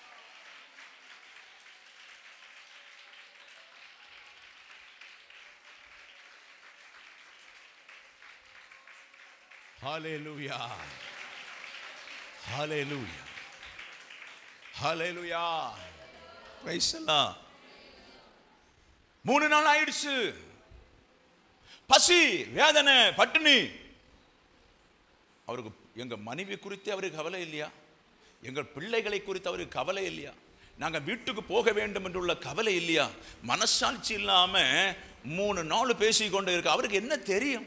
ஹல்லேலூயா. ஹல்லேலூயா. ஹல்லேலூயா. பிரைஸ் எல்லாம். 3 நாள் ஆயிடுச்சு, பசி, வேதனை, பட்டினி. அவருக்கு எங்க மனைவி குறித்து அவருக்கு கவலை இல்லையா? எங்கள் பிள்ளைகளை குறித்து அவருக்கு கவலை இல்லையா? நாங்கள் வீட்டுக்கு போக வேண்டும் என்றுள்ள கவலை இல்லையா? மனசாட்சி இல்லாம 3 நாள் பேசிக்கொண்டு இருக்க. அவருக்கு என்ன தெரியும்?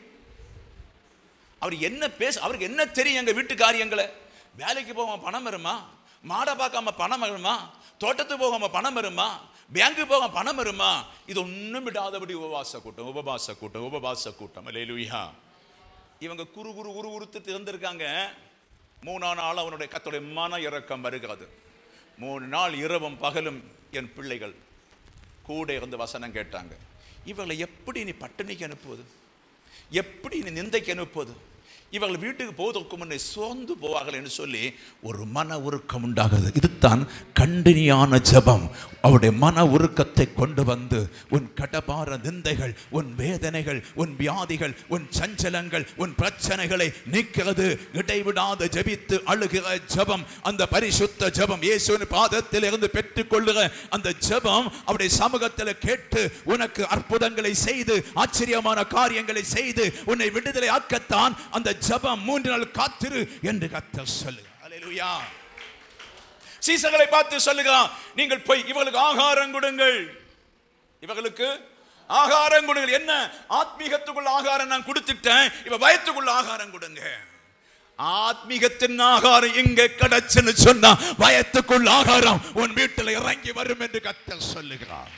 அவருக்கு என்ன தெரியும்? எங்க வீட்டு காரியங்களை. வேலைக்கு போகாம பணம் வருமா? மாடை பார்க்காம பணம் வருமா? தோட்டத்துக்கு போகாம பணம் வருமா? பேங்கு போக பணம் வருமா? இது ஒன்றும் விடாதபடி உபவாச கூட்டம். அல்லேலூயா. இவங்க குறுத்து திறந்திருக்காங்க. 3ஆம் நாள் அவனுடைய கர்த்தருடைய மன இரக்கம் வருகிறது. 3 நாள் இரவும் பகலும் என் பிள்ளைகள் கூட இருந்து வசனம் கேட்டாங்க. இவங்களை எப்படி நீ பட்டினிக்கு அனுப்புவது? எப்படி நீ நிந்தைக்கு அனுப்புவது? இவர்கள் வீட்டுக்கு போவதற்கு முன்னே சோர்ந்து போவார்கள் என்று சொல்லி ஒரு மன உருக்கம் உண்டாகுது. இதுதான் கண்டினியான ஜெபம். அவருடைய மன உருக்கத்தை கொண்டு வந்து உன் கடபார நிந்தைகள், உன் வேதனைகள், உன் வியாதிகள், உன் சஞ்சலங்கள், உன் பிரச்சனைகளை நீக்கிறது. இடைவிடாத ஜெபித்து அழுகிற ஜெபம், அந்த பரிசுத்த ஜெபம், இயேசுவின் பாதத்தில் இருந்து பெற்றுக்கொள்ளுகிற அந்த ஜெபம் அவருடைய சமூகத்தில் கேட்டு உனக்கு அற்புதங்களை செய்து ஆச்சரியமான காரியங்களை செய்து உன்னை விடுதலை ஆக்கத்தான் அந்த ஜெபம். 3 நாள் காத்திரு என்று கர்த்தர் சொல்லுகிறார். அல்லேலூயா. சீசர்களை பார்த்து சொல்லுகிறார், நீங்கள் போய் இவர்களுக்கு ஆகாரம் கொடுங்கள். இவர்களுக்கு ஆகாரம் கொடுங்கள். என்ன? ஆத்மீகத்துக்குள்ள ஆகாரம் நான் கொடுத்துட்டேன், இவ பயத்துக்குள்ள ஆகாரம் கொடுங்க. ஆத்மீகத்தின் ஆகாரம் இங்கே கிடைச்சுன்னு சொன்னா பயத்துக்குள்ள ஆகாரம் உன் வீட்டில் இறங்கி வரும் என்று கர்த்தர் சொல்லுகிறார்.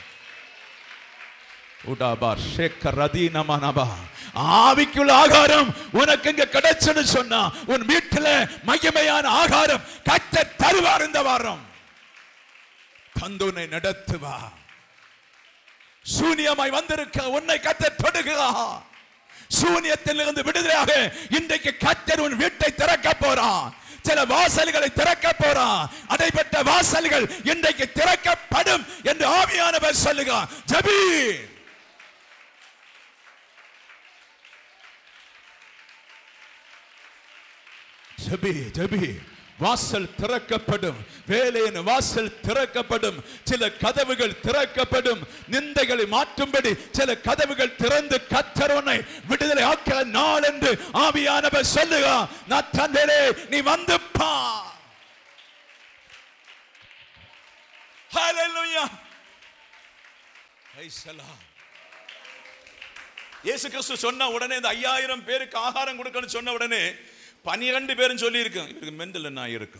ஆவிக்குள்ள ஆகாரம் உனக்கு இங்க கிடைச்சுன்னு சொன்னா உன் வீட்டில் மகிமையான ஆகாரம் கர்த்தர் தருவார். இந்த வாரம் தந்துனை நடத்துவா. சூனியமாய் வந்திருக்க உன்னை கர்த்தர் தொடுகிறார். சூனியத்தில் இருந்து விடுதலையாக இன்றைக்கு கர்த்தர் உன் வீட்டை திறக்க போறான். சில வாசல்களை திறக்க போறான். அடைபட்ட வாசல்கள் இன்றைக்கு திறக்கப்படும் என்று ஆவியானவர் சொல்லுகிறார். ஜெபி. ஜெபி. வாசல் திறக்கப்படும். வேலையின் வாசல் திறக்கப்படும். சில கதவுகள் திறக்கப்படும். நிந்தைகளை மாற்றும்படி சில கதவுகள் திறந்து கர்த்தர் உன்னை விடுதலை ஆக்கிற நாள் என்று ஆவியானவர் சொல்லுகிறார். நத்தான்வேலே, நீ வந்து பார். ஹல்லேலூயா. இயேசு கிறிஸ்து சொன்ன உடனே இந்த 5000 பேருக்கு ஆகாரம் கொடுக்கணும் சொன்ன உடனே 12 பேரும் சொல்லி இருக்கும், இவருக்கு மெண்டல் என்ன இருக்கும்.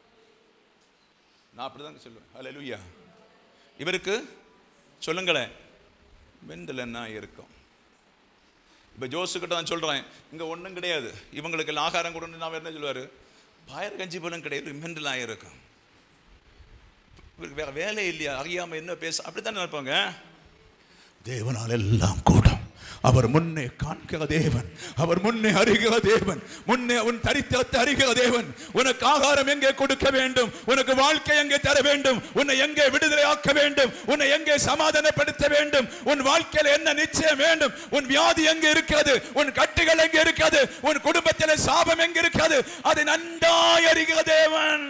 நான் அப்படிதான் சொல்லுவேன். ஹல்லேலூயா. இவருக்கு சொல்லுங்களேன், மெண்டல் என்ன இருக்கும். இப்ப ஜோசு கிட்ட நான் சொல்றேன், இங்க ஒண்ணும் கிடையாது, இவங்களுக்கு ஆகாரம் கொடுன்னு நான் என்ன சொல்லுவாரு, பாயர் கஞ்சி போலும் கிடையாது, மெண்டல் ஆயிருக்கும். இவருக்கு வேற வேலை இல்லையா, அறியாம என்ன பேச, அப்படித்தான் நினைப்பாங்க. தேவனால் எல்லாம் கூடும். அவர் முன்னே காண்கிற தேவன், அவர் முன்னே அறிகிற தேவன், முன்னே உன் தரித்திரத்தை அறிகிற தேவன். உனக்கு ஆகாரம் எங்கே கொடுக்க வேண்டும், உனக்கு வாழ்க்கை எங்கே தர வேண்டும், உன்னை எங்கே விடுதலை ஆக்க வேண்டும், உன்னை எங்கே சமாதானப்படுத்த வேண்டும், உன் வாழ்க்கையில் என்ன நிச்சயம் வேண்டும், உன் வியாதி எங்கே இருக்கிறது, உன் கட்டுகள் எங்கே இருக்கிறது, உன் குடும்பத்தில் சாபம் எங்கே இருக்கிறது, அதை நன்றாய் அறிகிற தேவன்.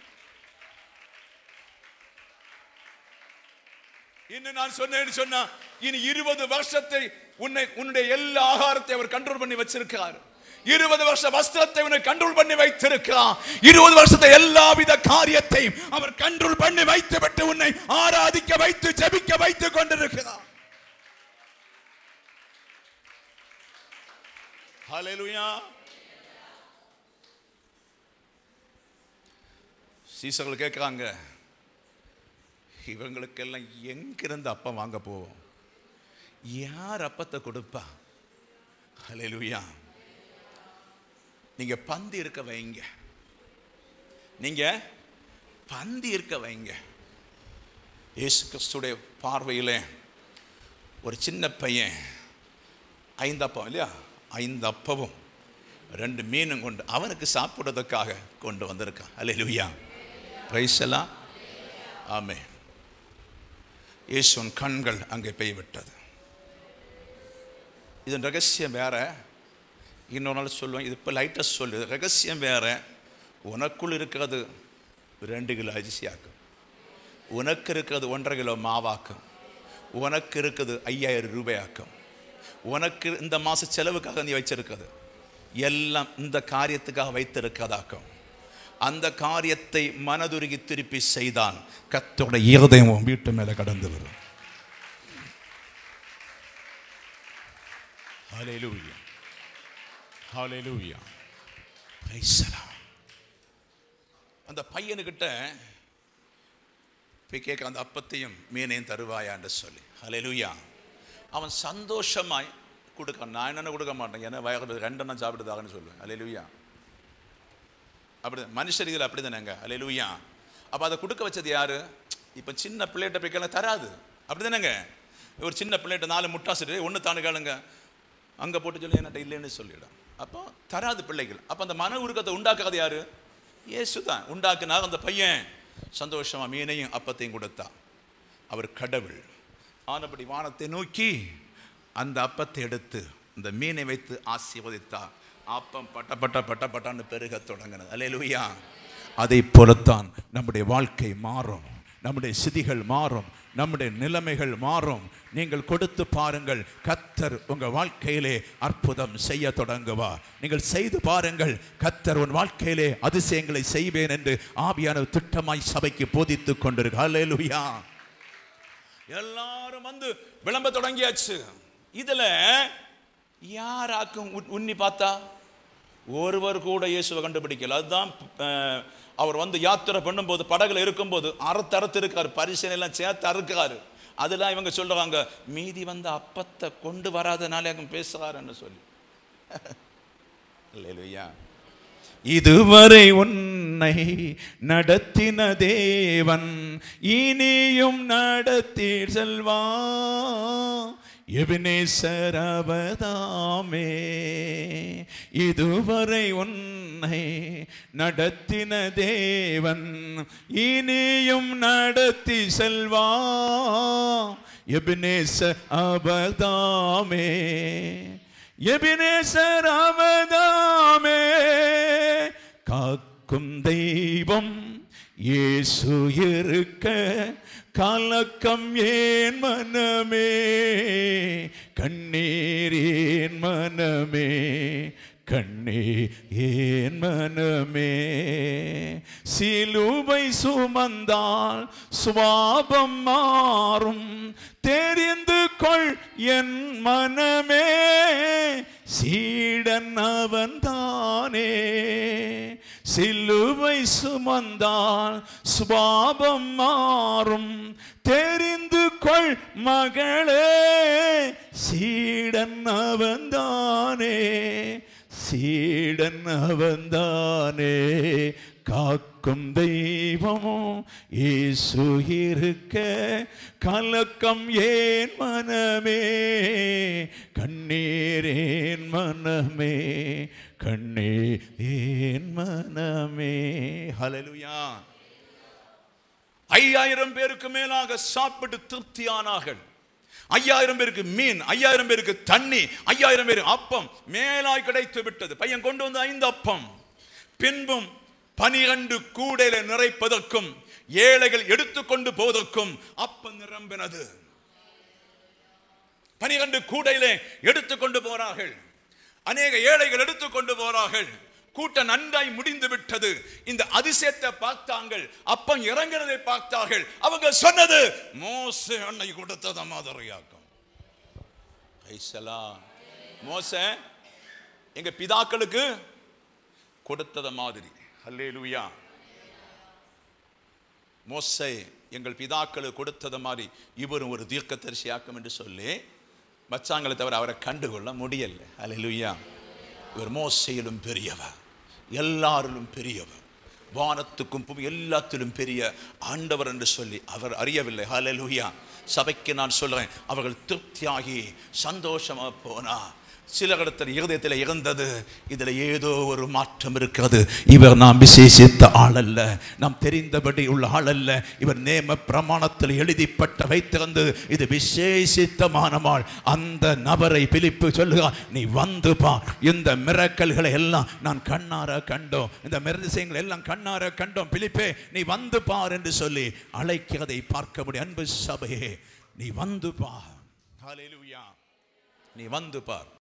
இன்னும் நான் சொன்னேன்னு சொன்னா, இனி 20 வருஷத்தை உன்னுடைய எல்லா ஆகாரத்தை அவர் கண்ட்ரோல் பண்ணி வச்சிருக்கிறார். 20 வருஷ வஸ்திரத்தை உன்னை கண்ட்ரோல் பண்ணி வைத்திருக்கிறார். 20 வருஷத்தை எல்லாவித காரியத்தையும் அவர் கண்ட்ரோல் பண்ணி வைத்துவிட்டு உன்னை ஆராதிக்க வைத்து ஜெபிக்க வைத்துக் கொண்டிருக்கிறார். ஹல்லேலூயா. சீசர்கள் கேட்கிறாங்க, இவங்களுக்கெல்லாம் எங்கிருந்து அப்பம் வாங்க போவோம், யார் அப்பத்தை கொடுப்பா? ஹல்லேலூயா. நீங்க பந்தி இருக்க வைங்க, நீங்க பந்தி இருக்க வைங்க. இயேசு கிறிஸ்துடைய பார்வையிலே ஒரு சின்ன பையன் 5 அப்பம் இல்லையா, 5 அப்பவும் 2 மீனும் கொண்டு அவனுக்கு சாப்பிடுறதுக்காக கொண்டு வந்திருக்கான். ஹல்லேலூயா. பிரைஸ் எல்லாம். ஆமென். இயேசுவின் கண்கள் அங்கே பெய்விட்டது. இதன் ரகசியம் வேற. இன்னொரு நாள் சொல்லுவேன், இது இப்போ லைட்டாக சொல்லு. ரகசியம் வேற. உனக்குள் இருக்கிறது 2 கிலோ அரிசியாக்கும், உனக்கு இருக்கிறது 1.5 கிலோ மாவாக்கும், உனக்கு இருக்குது 5000 ரூபாயாக்கும், உனக்கு இந்த மாத செலவுக்காக நீ வச்சிருக்கிறது எல்லாம் இந்த காரியத்துக்காக வைத்திருக்கிறதாக்கும். அந்த காரியத்தை மனதுருகி திருப்பி செய்தான், கர்த்தருடைய இருதயம் வீட்டு மேல கடந்து வரும். Hallelujah, hallelujah, praise the Lord. அந்த பையனுக்கிட்ட போய் கேட்க, அந்த அப்பத்தையும் மீனையும் தருவாயான்னு சொல்லி. ஹல்லேலூயா. அவன் சந்தோஷமாய் கொடுக்க, நான் என்னென்ன கொடுக்க மாட்டேன், ஏன்னா வயது ரெண்டெண்ணம் சாப்பிடுதாகன்னு சொல்லுவேன். ஹல்லேலூயா. அப்படி மனுஷ ரீதியில் அப்படி தானேங்க. ஹல்லேலூயா. அப்போ அதை கொடுக்க வச்சது யாரு? இப்போ சின்ன பிள்ளைகிட்ட போய் கேளுங்க, தராது. அப்படி தானேங்க. ஒரு சின்ன பிள்ளைகிட்ட 4 முட்டாசு ஒன்று தானு கேளுங்க, அங்கே போட்டு சொல்லி என்கிட்ட இல்லைன்னு சொல்லிவிடும். அப்போ தராது பிள்ளைகள். அப்போ அந்த மன உருக்கத்தை உண்டாக்காது யாரு? இயேசு தான் உண்டாக்குனார். அந்த பையன் சந்தோஷமா மீனையும் அப்பத்தையும் கொடுத்தா. அவர் கடவுள் ஆனபடி வானத்தை நோக்கி அந்த அப்பத்தை எடுத்து அந்த மீனை வைத்து ஆசீர்வதித்தா. அப்பம் பட்ட பட்ட பட்ட பட்டான்னு பெருக தொடங்கினது. அல்லேலூயா. அதை போலத்தான் நம்முடைய வாழ்க்கை மாறும், நம்முடைய சிதிகள் மாறும், நம்முடைய நிலைமைகள் மாறும். நீங்கள் கொடுத்து பாருங்கள், கர்த்தர் உங்க வாழ்க்கையிலே அற்புதம் செய்ய தொடங்குவா. நீங்கள் செய்து பாருங்கள், கர்த்தர் உன் வாழ்க்கையிலே அதிசயங்களை செய்வேன் என்று ஆவியான திட்டமாய் சபைக்கு போதித்துக் கொண்டிருக்கு. ஹல்லேலூயா. எல்லாரும் வந்து விளம்ப தொடங்கியாச்சு. இதுல யாராக்கும் உன்னி பார்த்தா ஒருவர் கூட இயேசுவை கண்டுபிடிக்கல. அதுதான் அவர் வந்து யாத்திரை பண்ணும்போது படகுல இருக்கும்போது அறுத்து இருக்காரு, பரிசனை எல்லாம் சேர்த்து அறுக்காரு. அதெல்லாம் இவங்க சொல்றாங்க, மீதி வந்த அப்பத்தை கொண்டு வராதனால அங்க பேசுறாருன்னு சொல்லி. அல்லேலூயா. இதுவரை உன்னை நடத்தின தேவன் இனியும் நடத்தி செல்வா. எபினேசர் அவதாமே. இதுவரை உன்னை நடத்தின தேவன் இனியும் நடத்தி செல்வா. எபினேசர் அவதாமே. எபினேசர் அவதாமே. காக்கும் தெய்வம் இயேசு இருக்க கலக்கம் ஏன் மனமே, கண்ணீர் ஏன் மனமே, கண்ணீர் ஏன் மனமே. சிலுவை சுமந்தால் சுவாபம் மாறும், தெரிந்து கொள் என் மனமே. சீடன் அவன்தானே. சிலுவை சுமந்தால் சுபாவம் மாறும், தெரிந்து கொள் மகளே. சீடன் அவன்தானே, சீடன் அவன்தானே. காக்கும் தெய்வமோ இயேசு இருக்க கலக்கம் ஏன் மனமே, கண்ணீர் ஏன் மனமே, கண்ணீர் ஏன் மனமே. ஹல்லேலூயா. 5000 பேருக்கு மேலாக சாப்பிட்டு திருப்தியானார்கள். 5000 பேருக்கு மீன், 5000 பேருக்கு தண்ணி, 5000 பேருக்கு அப்பம் மேலாய் கிடைத்து விட்டது. பையன் கொண்டு வந்த 5 அப்பம், பின்பும் 12 கூடையில நிறைப்பதற்கும் ஏழைகள் எடுத்துக்கொண்டு போவதற்கும் அப்பம் நிரம்பினது. 12 கூடையிலே எடுத்துக்கொண்டு போறார்கள். அநேக ஏழைகள் எடுத்துக்கொண்டு போறார்கள். கூட்டம் நன்றாய் முடிந்து விட்டது. இந்த அதிசயத்தை பார்த்தாங்கள், அப்பம் இறங்குறதை பார்த்தார்கள். அவங்க சொன்னது, மோசே அன்னை கொடுத்தத மாதிரியாக்கும். மோசே எங்க பிதாக்களுக்கு கொடுத்தத மாதிரி. அல்லேலூயா. மோசே எங்கள் பிதாக்களுக்கு கொடுத்தத மாதிரி இவரும் ஒரு தீர்க்கதரிசியாக்கும் என்று சொல்லி மச்சாங்களை தவிர அவரை கண்டுகொள்ள முடியல. அல்லேலூயா. இவர் மோசேயிலும் பெரியவர், எல்லாரிலும் பெரியவர், வானத்துக்கும் எல்லாத்திலும் பெரிய ஆண்டவர் என்று சொல்லி அவர் அறியவில்லை. ஹல்லேலூயா. சபைக்கு நான் சொல்றேன், அவர்கள் திருப்தியாகி சந்தோஷமா போனா சில இடத்துல இருதயத்தில் இருந்தது, இதுல ஏதோ ஒரு மாற்றம் இருக்கிறது. இவர் நாம் விசேஷித்த ஆள் அல்ல, நாம் தெரிந்தபடி உள்ள ஆள் அல்ல. இவர் நேம பிரமாணத்தில் எழுதிப்பட்ட வைத்திருந்து இது விசேஷித்தமான ஆள். அந்த நபரை பிலிப்பு சொல்லுகிறார், நீ வந்து பார், இந்த மிரக்கல்களை எல்லாம் நான் கண்ணார கண்டோம், இந்த மிருதிசயங்களை எல்லாம் கண்ணார கண்டோம். பிலிப்பே நீ வந்து பார் என்று சொல்லி அழைக்கிறதை பார்க்க முடியும். அன்பு சபையே, நீ வந்து பார். ஹல்லேலூயா. நீ வந்து பார்.